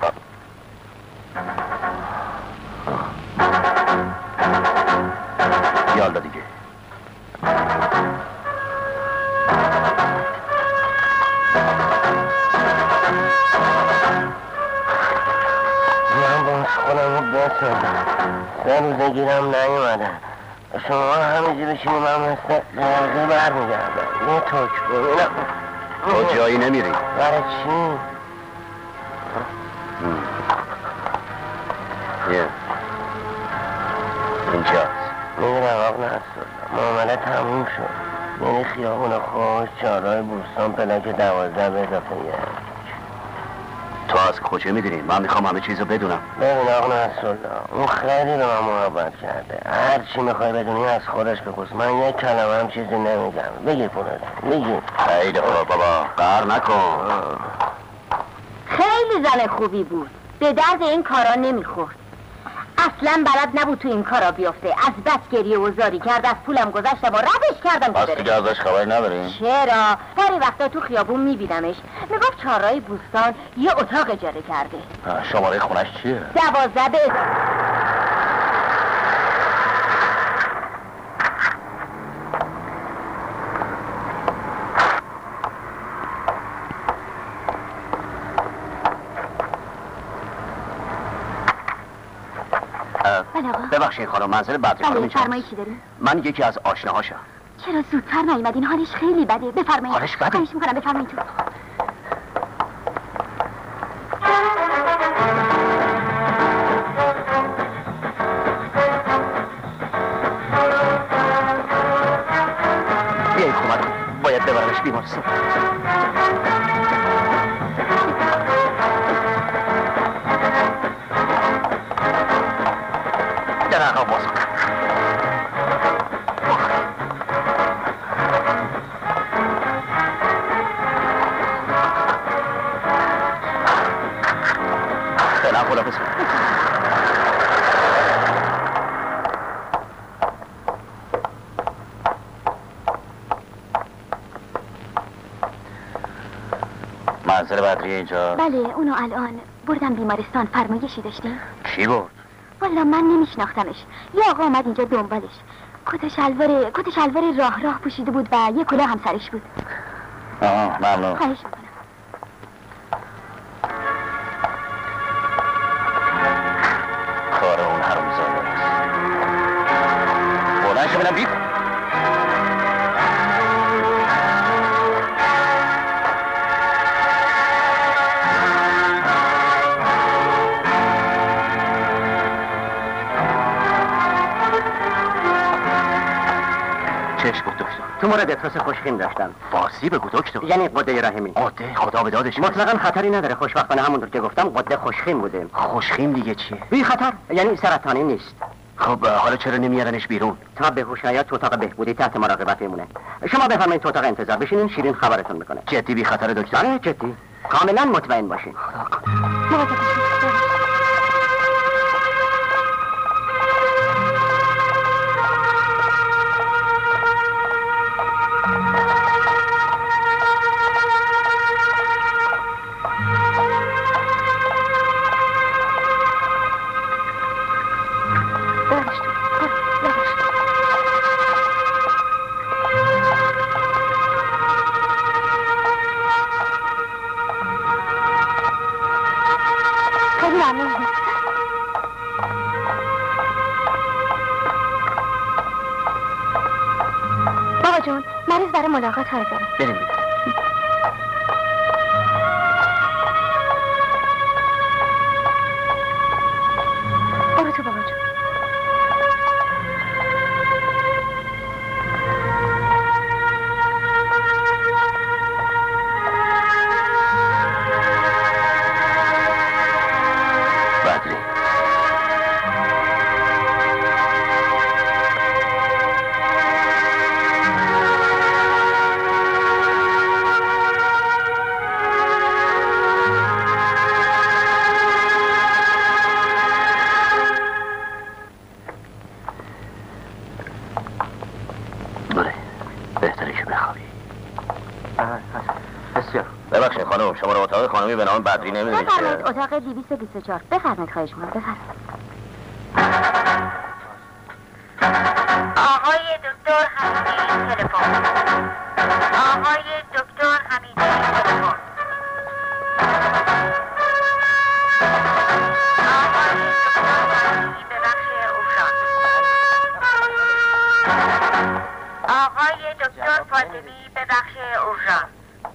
یالا دیگه. من باز خودم رو بسازم. سه روزه گیرم نیومدن. شما همینجی بشینی من مثل قرقه برمیگردم. یه توک ببینم. تو جایی نمیری؟ برای چی؟ یه اینجاست. میگیرم آقا نصرالله معامله تموم شد. یعنی خیابون خوش چهارراه بوستان پلاک دوازده به اضافه یک. تو از کجا میدونی؟ من میخوام همه چیزو بدونم. ببین آقا نصرالله اون خیلی به من محبت کرده. هر چی میخوای بدونی از خودش بپرس. من یک کلمه هم چیزی نمیگم. بگی پونت بگی. خیلی خوب بابا قهر نکن. خیلی زن خوبی بود. به درد این کارا نمیخورد. اصلا بلد نبود تو این کارا بیفته. از بس گریه و زاری کرد از پولم گذشتم و ردش کردم که پس بره. دیگه ازش خبری نداریم؟ چرا؟ پری وقتا تو خیابون میبینمش. میگفت چهارراه بوستان یه اتاق اجاره کرده. شماره خونش چیه؟ دوازده به ببخشید خانم منزل بدری خانم بله اینجاست. فرمایید چی داریم؟ من یکی از آشناهاشم. چرا زودتر نیومدین؟ حالش خیلی بده. بفرمایید. حالش بده؟ خواهش میکنم بفرمایید تو. بیایی کمک کن. باید ببرمش بیمارستان. در عقب فعلا خداحافظ. منزل بدری اینجا؟ بله اونو الان بردم بیمارستان. فرمایشی داشتیم؟ کی برد؟ والا من نمیشناختمش. یه آقا آمد اینجا دنبالش. کت شلوار کت شلوار راه راه پوشیده بود و یه کلاه هم سرش بود. آه ممنون. خواهش میکنم. کار اون حرومزاده است. بلند شو ببینم بی چشم بود دکتر. تو مورد اتراس خوشخیم داشتم. فارسی بگو دکتر. یعنی قده رحمی. قده خدا به دادش. مطلقا خطری نداره. خوشبختانه همونطور که گفتم قده خوشخیم بوده. خوشخیم دیگه چیه؟ بی خطر، یعنی سرطانی نیست. خب حالا چرا نمیارنش بیرون؟ تا به هوش نیاد تو اتاق بهبودی تحت مراقبت میمونه. شما بفرمایید تو اتاق انتظار بشینین، شیرین خبرتون میکنه. جدی بی خطر دکتر؟ آره جدی. کاملا مطمئن باشین. بابا جون مریض برای ملاقات حاضره. بریم بریم. برو تو بابا جون. بدری ببخشید خانم، شما رو اتاق خانمی به نام بدری نمیدونید؟ بفرمایید اتاق دویست و بیست و چهار. بفرمایید خواهش می‌کنم. بفرمایید. آقای دکتر حمیدی تلفن. آقای دکتر حمیدی تلفن. آقای دکتر فاطمی به بخش اورژانس. آقای دکتر فاطمی به بخش اورژانس.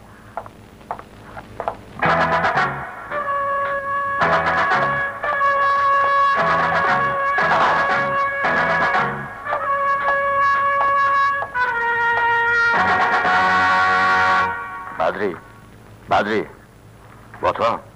بدری بدری با تو هم.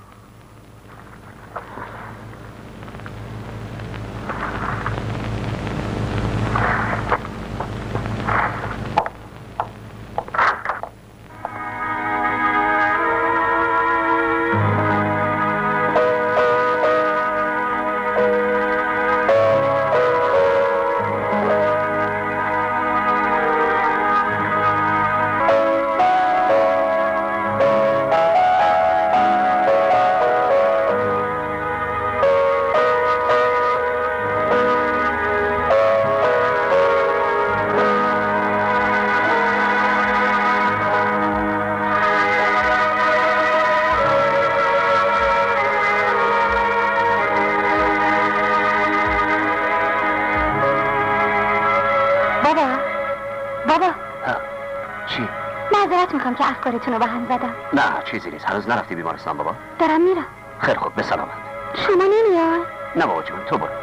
معذرت میخوام که افکارتون رو به هم زدم. نه چیزی نیست. هنوز نرفتی بیمارستان بابا؟ دارم میرم. خیلی خوب، به سلامت. شما نمیای؟ نه بابا جون، تو برو.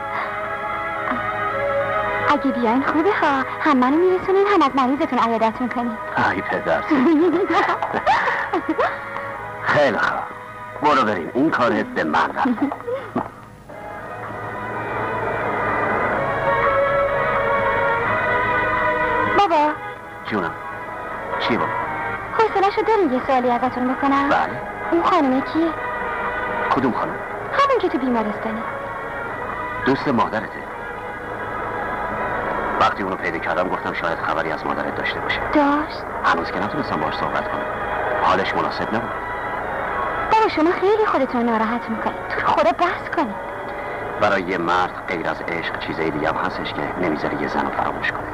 اگه بیاین خوبه ها، هم منو میرسونین هم از مریضتون عیادت میکنین. ای پدر خیلی خوب، برو بریم. این کارت به من رفت. بابا جونم. چی بابا؟ حوصله‌شو دارین یه سوالی ازتون بکنم؟ بله. اون خانومه کیه؟ کدوم خانم؟ همون که تو بیمارستانی. دوست مادرته؟ وقتی اونو پیدا کردم گفتم شاید خبری از مادرت داشته باشه. داشت؟ هنوز که نتونستم باهاش صحبت کنم. حالش مناسب نبود. بابا شما خیلی خودتون ناراحت میکنید. تو رو خدا بحث کنید. برای یه مرد غیر از عشق چیزای دیگه هم هستش که نمیذاره یه زن رو فراموش کنه.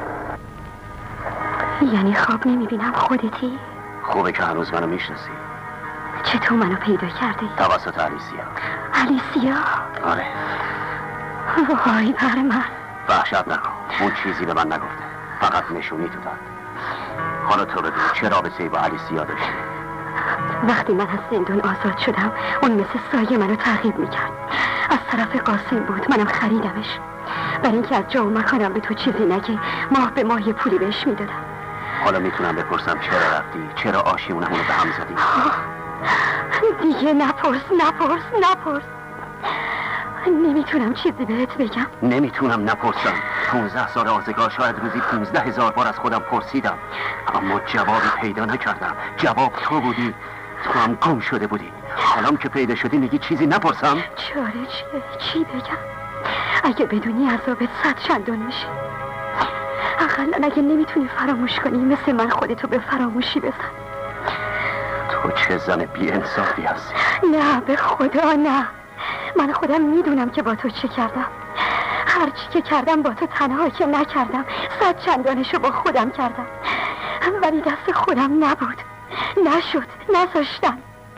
یعنی خواب نمیبینم خودتی؟ خوبه که هنوز منو میشناسی. چطور منو پیدا کردی؟ توسط علیسیا. علیسیا؟ آره. وای بر من. وحشت نکن. اون چیزی به من نگفته. فقط نشونی تو داد. حالا تو بگو چه رابطه‌ای با علیسیا داشتی؟ وقتی من از زندون آزاد شدم اون مثل سایه منو تعقیب میکرد. از طرف قاسم بود، منم خریدمش. برای اینکه از جا و مکانم به تو چیزی نگه ماه به ماه یه پولی بهش میدادم. حالا میتونم بپرسم چرا رفتی؟ چرا آشیونمونو به هم زدی؟ دیگه نپرس نپرس نپرس. نمیتونم چیزی بهت بگم. نمیتونم نپرسم. پونزده سال آزگار شاید روزی پونزده هزار بار از خودم پرسیدم اما جوابی پیدا نکردم. جواب تو بودی. تو هم گم شده بودی. حالام که پیدا شدی میگی چیزی نپرسم؟ چاره چیه؟ چی بگم؟ اگه بدونی عذابت صد چندان میشه. اقلا اگه نمیتونی فراموش کنی مثل من خودتو به فراموشی بزن. تو چه زن بی انصافی هستی. نه به خدا نه. من خودم میدونم که با تو چه کردم. هرچی که کردم با تو تنها که نکردم، صد چندانشو با خودم کردم، ولی دست خودم نبود. نشد، نذاشتم.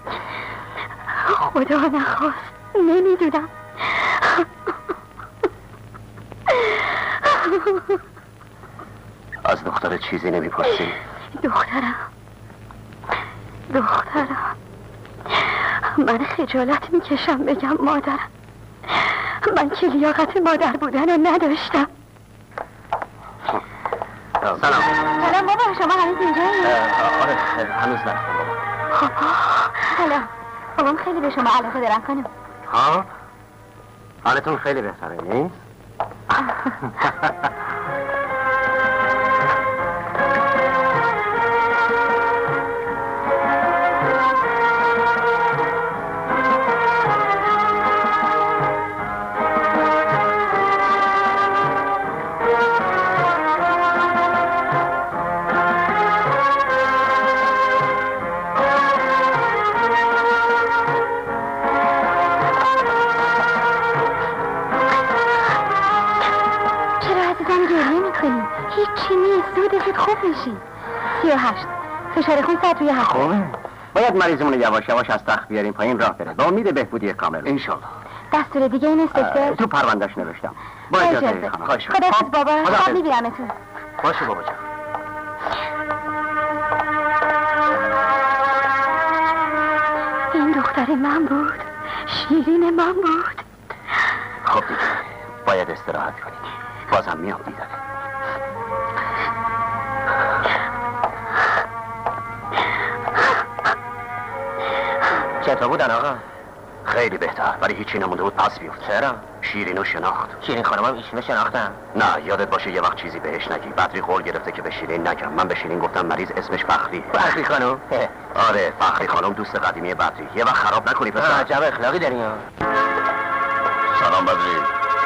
خدا نخواست. نمیدونم. از دختر چیزی نمیپرسی؟ دخترم دخترم من خجالت میکشم بگم مادرم. من که لیاقت مادر بودن رو نداشتم. سلام. سلام بابا، شما هنوز اینجایی؟ آره هنوز نرفتم بابا. خب سلام بابام، خیلی به شما علاقه دارم خانم. ها؟ حالتون خیلی بهتره نیست؟ هیچی نیست، زود زود خوب میشی. سی و هشت فشار خون صد روی هفت. خوبه. باید مریضمون یواش یواش از تخت بیاریم پایین راه بره با امید بهبودی کامل انشالله. دستور دیگه این است دکتر؟ تو پروندهش نوشتم. با اجازه خانم. خواهش خدا حافظ بابا. خب میبینمتون. باشه بابا جان. این دختر من بود، شیرین من بود. خب دیگه باید استراحت کنیم. بازم میام دیدن. چطور بودن آقا؟ خیلی بهتر، ولی هیچی نمونده بود پس بیفت. چرا؟ شیرینو شناخت. شیرین خانم هم ایشونو شناختن؟ نه یادت باشه یه وقت چیزی بهش نگی. بدری قول گرفته که به شیرین نگم. من به شیرین گفتم مریض اسمش فخری. فخری خانم؟ آره فخری خانم دوست قدیمی بدری. یه وقت خراب نکنی پسر. عجب اخلاقی داری ها. سلام بدری.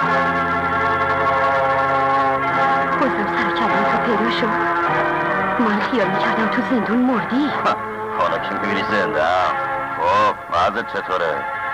بازم سر کردم تو پیدا شد. من خیال میکردم تو زندون مردی. حالا که میبینی زنده هم. خب وضعت چطوره؟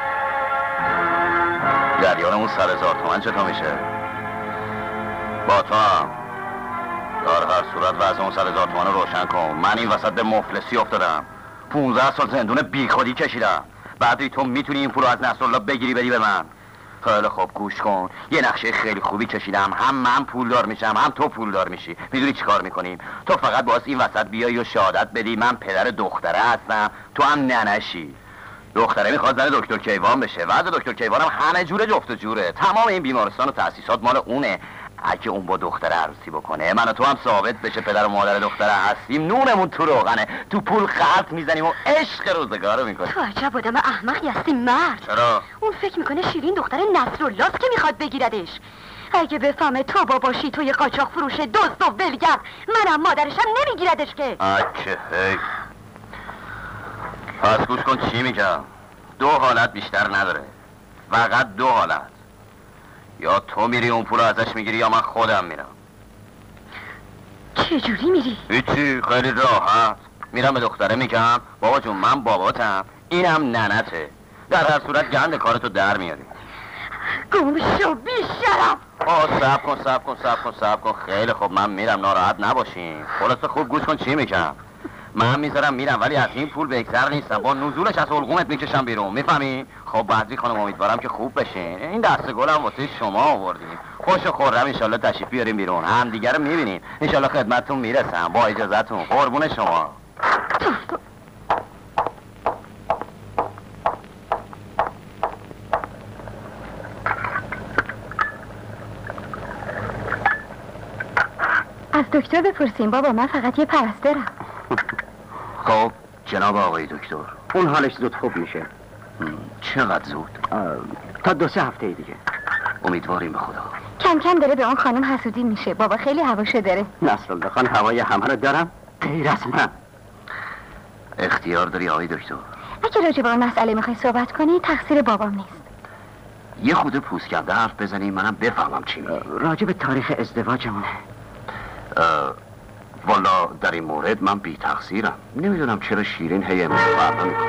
جریانمون سر هزار تومن چطور میشه؟ با تو هم در هر صورت وضع اون سر هزار تومن رو روشن کن. من این وسط به مفلسی افتادم. پونزده سال زندون بیخودی کشیدم. بعدی تو میتونی این پول رو از نصرالله بگیری بدی به من. خیلی خوب گوش کن. یه نقشه خیلی خوبی کشیدم. هم من پولدار میشم هم تو پولدار میشی. میدونی چی کار میکنیم؟ تو فقط باز این وسط بیایی و شهادت بدی من پدر دختره هستم، تو هم ننشی. دختره میخواد زن دکتر کیوان بشه. وضع دکتر کیوان هم همه جوره جفت و جوره. تمام این بیمارستان و تأسیسات مال اونه. اگه اون با دختره عروسی بکنه من و تو هم ثابت بشه پدر و مادر دختره هستیم. نونمون تو روغنه. تو پول خلط میزنیم و عشق روزگارو میکنیم. تو عجب آدم احمقی هستی مرد. چرا؟ اون فکر میکنه شیرین دختر نصرالله است که میخواد بگیردش. اگه بفهمه تو باباشی توی قاچاق فروش دزد و ولگرد، منم مادرشم نمیگیردش که. اکه هی. پس گوش کن چی میگم. دو حالت بیشتر نداره، فقط دو حالت. یا تو میری اون پول رو ازش میگیری یا من خودم میرم. چه جوری میری؟ هیچی، خیلی راحت. میرم به دختره میگم بابا جون من باباتم، اینم ننته. در هر صورت گند کارتو در میاری. گم شو بی شرف. آه صبر کن صبر کن صبر کن صبر کن. خیلی خب من میرم، ناراحت نباشین. خلاصه خوب گوش کن چی میگم. من میذارم میرم ولی از این پول بهتر نیستم. با نزولش از حلقومت میکشم بیرون، میفهمی؟ خب بعضی خانم امیدوارم که خوب بشین. این دست گلم واسه شما آوردیم. خوش و خورم ان تشریف بیاریم بیرون، هم دیگه رو میبینین. ان خدمتتون میرسم. با اجازهتون، قربون شما. از دکتر بپرسیم بابا، من فقط یه پرستارم. خب جناب آقای دکتر، اون حالش زود خوب میشه. چقدر زود؟ تا دو سه هفته دیگه. امیدواریم به خدا. کم کم داره به اون خانم حسودی میشه. بابا خیلی هواشو داره. نصرالله خان هوای همه رو دارم غیر از من. اختیار داری آقای دکتر. اگه راجع به اون مسئله میخوای صحبت کنی تقصیر بابام نیست. یه خود پوست کرده حرف بزنی منم بفهمم چی میگی. راجع به تاریخ ازدواجمونه. والا در این مورد من بی تقصیرم. نمیدونم چرا شیرین هی امروز فردا میکنه.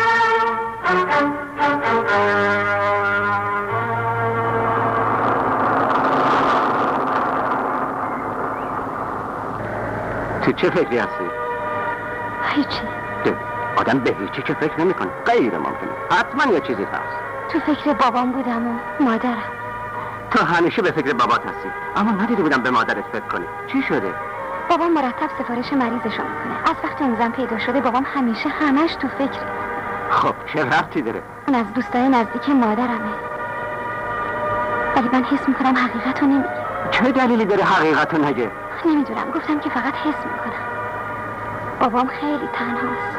تو چه فکری هستی؟ هیچی. آدم به هیچی که فکر نمیکنه. غیر ممکنه. حتما یه چیزی هست. تو فکر بابام بودم و مادرم. تو همیشه به فکر بابات هستی، اما ندیده بودم به مادرت فکر کنی. چی شده؟ بابام مرتب سفارش مریضشو میکنه. از وقتی اون زن پیدا شده بابام همیشه همش تو فکره. خب چه ربطی داره؟ اون از دوستای نزدیک مادرمه. ولی من حس میکنم حقیقتو نمیگه. چه دلیلی داره حقیقتو نگه؟ نمیدونم، گفتم که فقط حس میکنم. بابام خیلی تنهاست.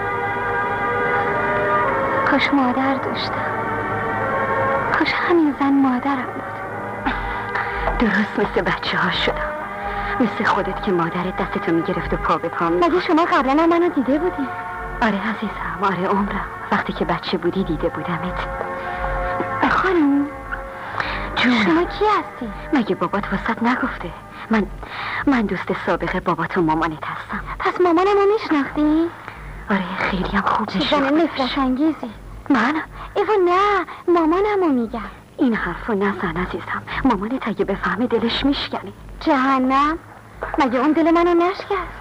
کاش مادر داشتم. کاش همین زن مادرم بود. درست مثل بچه ها شدم، مثل خودت که مادرت دستتو میگرفت و پا به پا می. مگه شما قبلا هم منو دیده بودی؟ آره عزیزم، آره عمرم. وقتی که بچه بودی دیده بودمت. خانم جون، شما کی هستی؟ مگه بابات واسط نگفته؟ من من دوست سابق بابات و مامانت هستم. پس مامانمو میشناختی؟ آره خیلی هم خوب چه زن نفرت انگیزی. من؟ ایوا نه، مامانمو میگم. این حرفو نزن عزیزم، مامانت اگه بفهمه دلش میشکنه. جهنم، مگه اون دل منو نشکست؟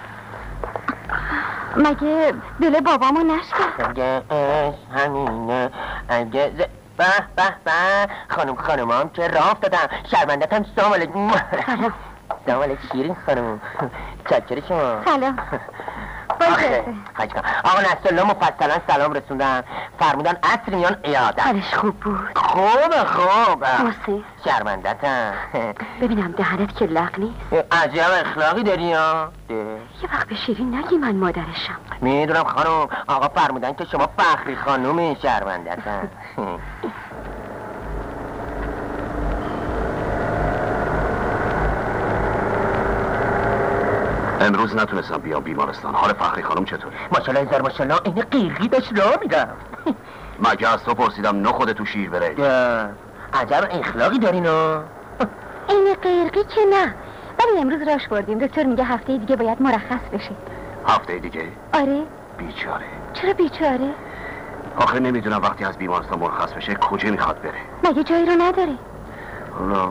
مگه دل بابامو نشکست؟ اگه همینه اگه ز... به به به خانم خانمام که راه افتادم. شرمندتم. سلام علیکم. سلام. سلام علیکم شیرین خانم. چکر شما. سلام. آخه خواهش کنم آقا نصرالله مفصلا سلام رسوندن، فرمودن عصر میان عیادت. حالش خوب بود؟ خوبه خوب. موسی شرمندتم. ببینم دهنت که لق نیست. عجب اخلاقی داری ها. یه وقت به شیرین نگی من مادرشم. میدونم خانم، آقا فرمودن که شما فخری خانومی. شرمندتم. امروز نتونستم بیام بیمارستان. حال فخری خانم چطوره؟ ماشالله هزار ماشالله، این قیرقی داشت راه میرفت. مگه از تو پرسیدم نه خودت تو شیر بره؟ عجب اخلاقی دارینو. این قیرقی که نه، ولی امروز راش بردیم. دکتر میگه هفته دیگه باید مرخص بشه. هفته دیگه؟ آره. بیچاره. چرا بیچاره؟ آخه نمیدونم وقتی از بیمارستان مرخص بشه کجا میخواد بره. مگه جایی رو نداره؟ حالا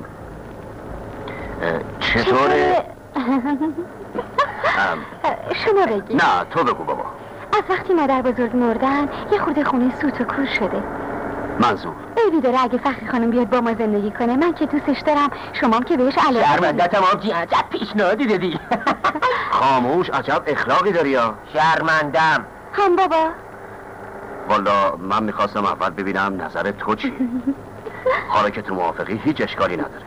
چطوره؟ شما بگی. نه تو بگو بابا. از وقتی مادر بزرگ مردن یه خورده خونه سوت و کور شده. منظور؟ عیبی داره اگه فخری خانم بیاد با ما زندگی کنه؟ من که دوستش دارم، شما که بهش علاقه. شرمندتم آبجی، عجب پیشنهادی دادی. خاموش، عجب اخلاقی داری یا. شرمندم. هم بابا. والا من میخواستم اول ببینم نظر تو چیه. حالا که تو موافقی هیچ اشکالی نداره.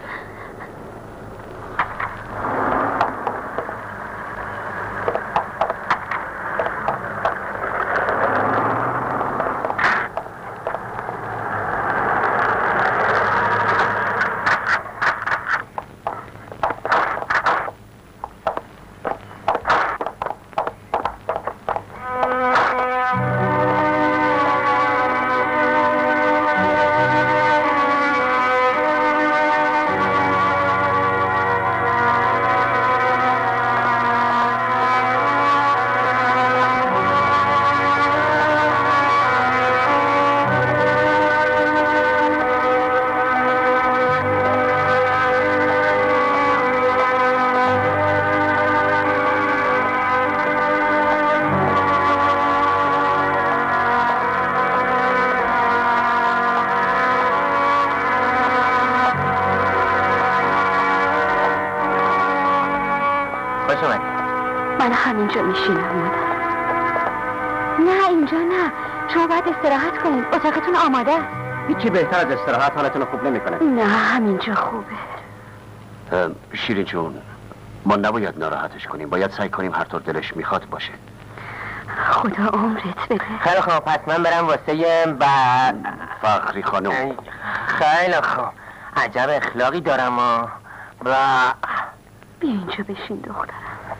همینجا میشینم مادر. نه اینجا نه، شما باید استراحت کنید، اتاقتون آماده است. هیچی بهتر از استراحت حالتون خوب نمیکنه. نه همینجا خوبه. شیرین جون، ما نباید ناراحتش کنیم، باید سعی کنیم هر طور دلش میخواد باشه. خدا عمرت بده. خیلی خوب، پس من برم واسه با فخری خانم. خیلی خوب، عجب اخلاقی دارم و با بیا اینجا بشین دخترم.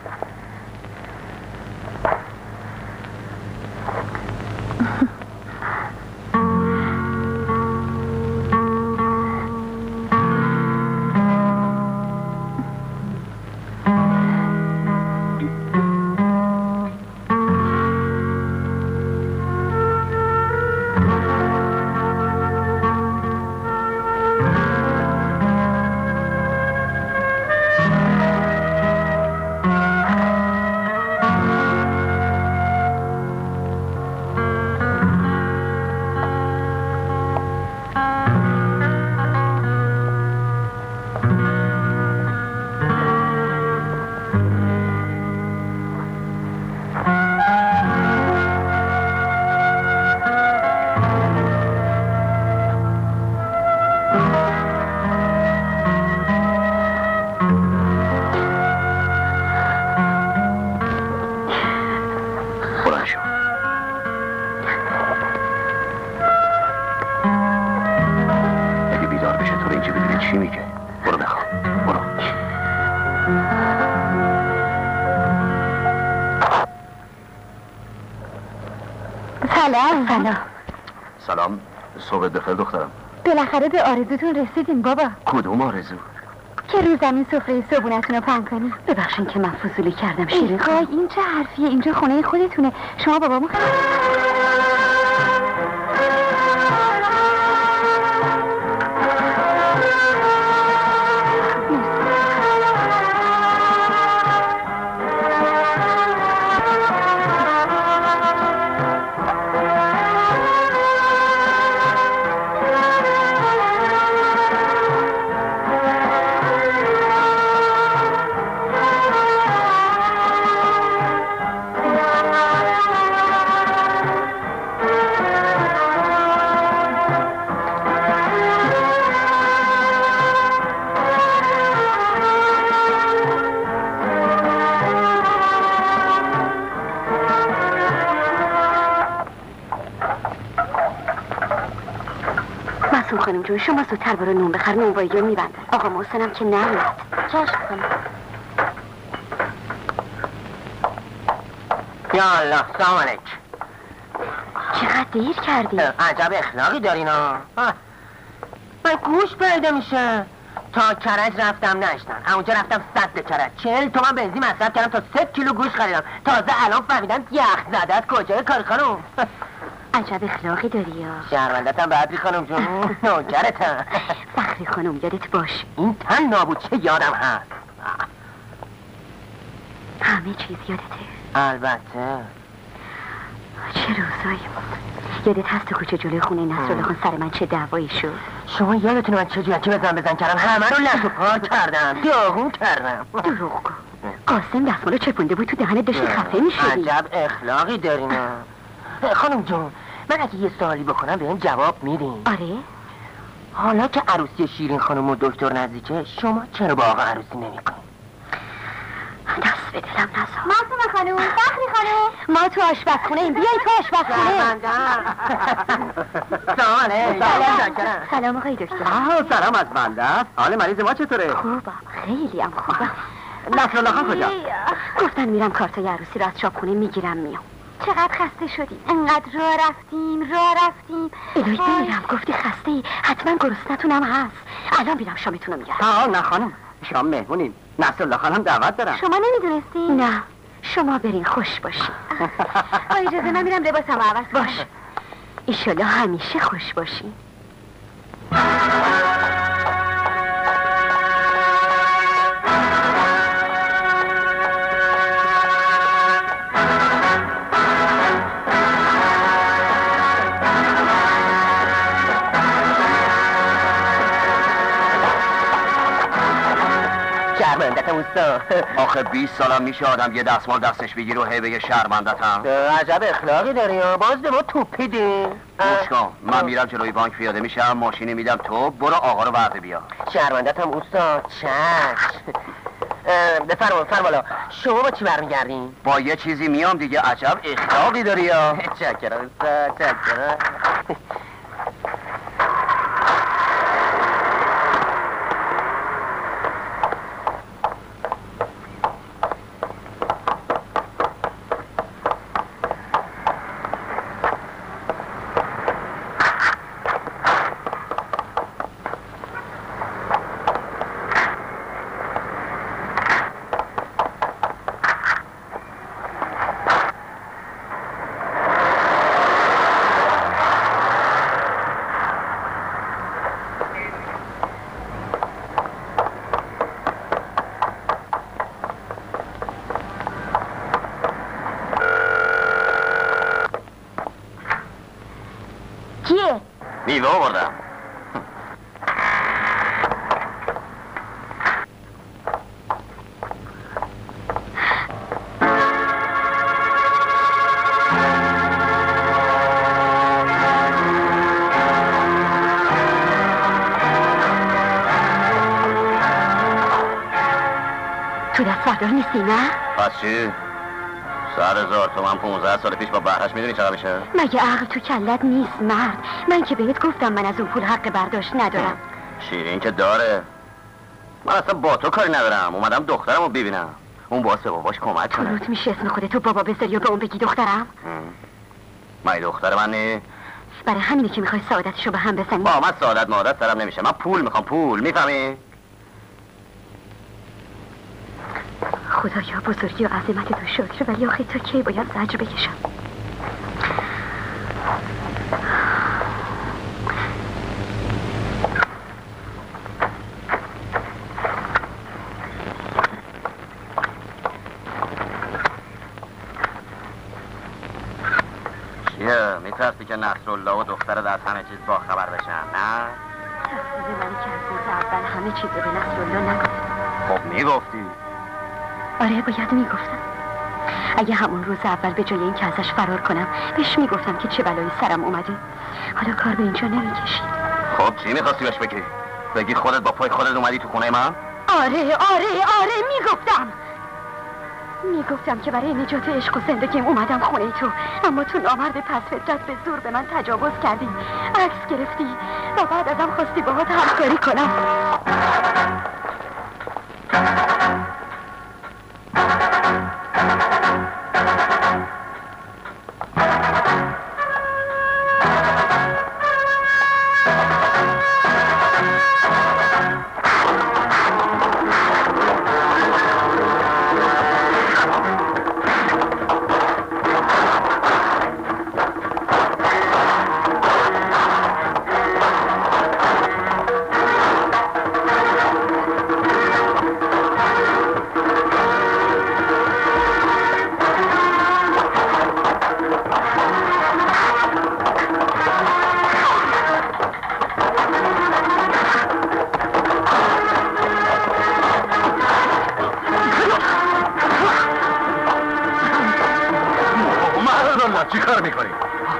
سلام. سلام، صبح بخیر دخترم. بالاخره به آرزوتون رسیدین بابا. کدوم آرزو؟ که رو زمین سفره صبحونتون رو پهن کنی. ببخشین که من فضولی کردم شیرین خانم. این چه حرفیه؟ اینجا خونه خودتونه. شما بابامو خانم جون، شما زودتر برو نون بخر، نونوایی رو میبندن. آقا محسنم که نمیاد. چشم کنم. یا الله، سلام علیک. چقدر دیر کردی؟ عجب اخلاقی دارین ها. من گوش پیدا میشه. تا کرج رفتم نشدن، اونجا رفتم صد کرج، چهل تومن بنزین مصرف کردم تا سه کیلو گوش خریدم. تازه الان فهمیدم یخ زدت کجای کار خانم. عجب اخلاقی داری یا شهروندتم بدری خانم جون، نوکرتم. فخری خانم یادت باش این تن نابود چه یادم هست. همه چیز یادته؟ البته. چه روزایی بود. یادت هست تو کوچه جلوی خونه نصرالله خان سر من چه دعوایی شد؟ شما یادتونه من چه جوکی بزن بزن کردم، همه رو لط و پار کردم، داغون کردم. دروغ گو. قاسم دستمالو چپونده بود تو دهنت داشتی خفه میشدی. عجب اخلاقی دارین خانم جون. من اگه یه سوالی بکنم به این جواب میدین؟ آره. حالا که عروسی شیرین خانم و دکتر نزدیکه، شما چرا با آقا عروسی نمیکنین؟ دست به دلم نزار. معصومه خانم، فخری خانم، ما تو آشپزخونه ایم، بیای تو آشپزخونه. سلام علیکم. سلام آقای دکتر. آه سلام از بنده است. حال مریض ما چطوره؟ خوبم، خیلی هم خوبم. نصرالله خان کجا؟ گفتن میرم کارتای عروسی رو از چاپخونه میگیرم میام. چقدر خسته شدیم، انقدر راه رفتیم راه رفتیم. الهی بمیرم، گفتی خسته ای، حتما گرسنتونم هست. الان میرم شامتون رو میارم. آه نه خانم، شام مهمونیم، نصرالله خانم دعوت دارم. شما نمیدونستی؟ نه، شما برین خوش باشین. با اجازه من میرم لباسم عوض کنم. باش، ایشالا همیشه خوش باشین. شرمندتم اوستا. آخه بیست سالم میشه آدم یه دستمال دستش بگیر و هی بگه شرمندتم. عجب اخلاقی داری ها، باز به ما توپیدی. گوش کن، من میرم جلوی بانک پیاده میشم، ماشینی میدم تو، برو آقا رو ورده بیا. شرمندتم اوستا. چشم. بفرما فرمالا، شما با چی برمیگردین؟ با یه چیزی میام دیگه. عجب اخلاقی داری یا. چکرم اوستا، چکرم. میوه آوردم. تو دست بردار نیستی نه؟ پس چی؟ سر هزار تومن پونزده سال پیش با بهرش میدونی چقدر میشه؟ مگه عقل تو کلت نیست مرد؟ من که بهت گفتم من از اون پول حق برداشت ندارم. شیرین که داره. من اصلا با تو کاری ندارم، اومدم دخترم رو ببینم. اون باعث به باباش کمک کنه. تو میشه اسم خودتو بابا بذاری و به اون بگی دخترم؟ من دختر من نی؟ برای همینه که میخوای سعادتشو به هم بزنی؟ با من سعادت مادت سرم نمیشه، من پول میخوام، پول، میفهمی؟ خدایا بزرگی و عظمت تو شکر، ولی آخه تا کی باید زجر بکشم؟ چیه؟ میترسی که نصرالله و دختر از همه چیز با خبر بشن، نه؟ تقصیر منی که از روز اول همه چیز رو به نصرالله نگفتم. خب میگفتی؟ آره باید میگفتم. اگه همون روز اول به جای این که ازش فرار کنم بهش میگفتم که چه بلایی سرم اومده، حالا کار به اینجا نمیکشید. خب چی میخواستی بهش بگی؟ بگی خودت با پای خودت اومدی تو خونه من؟ آره آره آره میگفتم میگفتم که برای نجات عشق و زندگیم اومدم خونه تو، اما تو نامرد پس فطرت به زور به من تجاوز کردی، عکس گرفتی و بعد ازم خواستی باهات همکاری کنم. چی کار میکنی؟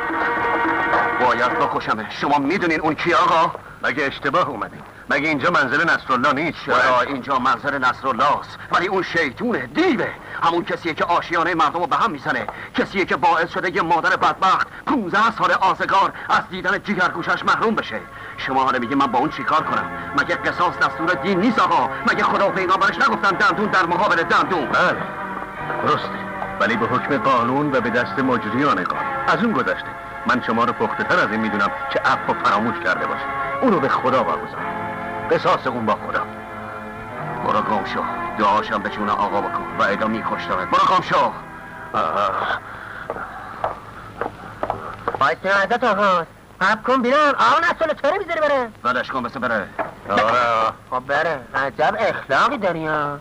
باید بکشمه. شما میدونین اون کی آقا؟ مگه اشتباه اومدین؟ مگه اینجا منزل نصرالله نیست؟ چرا اینجا منزل نصرالله است، ولی اون شیطونه، دیوه، همون کسیه که آشیانه مردم رو به هم میزنه، کسیه که باعث شده یه مادر بدبخت پونزده سال آزگار از دیدن جیگرگوشش محروم بشه. شما حالا میگی من با اون چیکار کنم؟ مگه قصاص دستور دین نیست آقا؟ مگه خدا و پیغمبرش نگفتن دندون در مقابل دندون؟ بله درسته، ولی به حکم قانون و به دست مجریان قانون. از اون گذشته من شما رو پخته تر از این میدونم که عفو فراموش کرده باشه. اونو به خدا واگذار، قصاص اون با خدا. برو گم شو، دعاشم به جون آقا بکن و ادا میکشتمت. برو گم شو. بایسته عزت آقا، حب کن بیرم. آقا نسل چرا میذاری بره؟ ولش کن بسه بره. آره خب بره. عجب اخلاقی داری ها.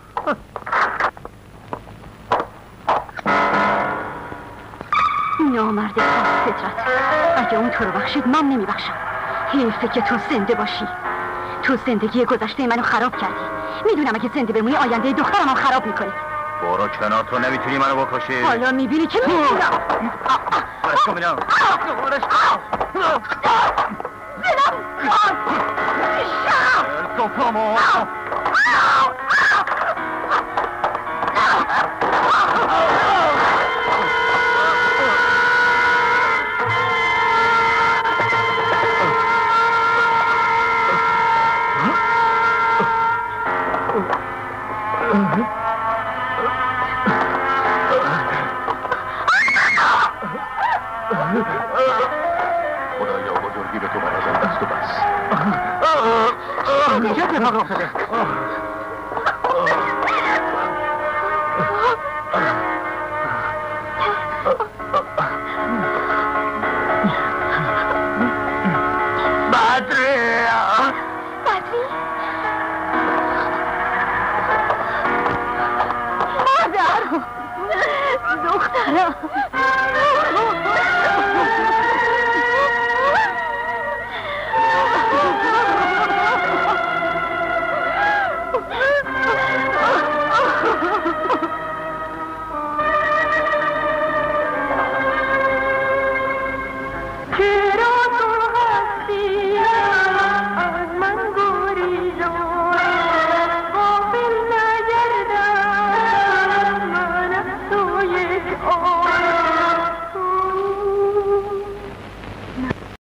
نامرد پس فطرت، اگه اون تو رو بخشید من نمیبخشم. حیفه که تو زنده باشی. تو زندگی گذشته منو خراب کردی. میدونم اگه زنده بمونی آینده دخترم هم خراب میکنی. برو کنار، تو نمیتونی منو بکشی. حالا میبینی که میتونم. برش کن بینم. برش کن. بینم کن پامو. خدایا بزرگی به تو برازم دست و بس. چه اتفاق افتاده؟ بدری بدری مادر دخترم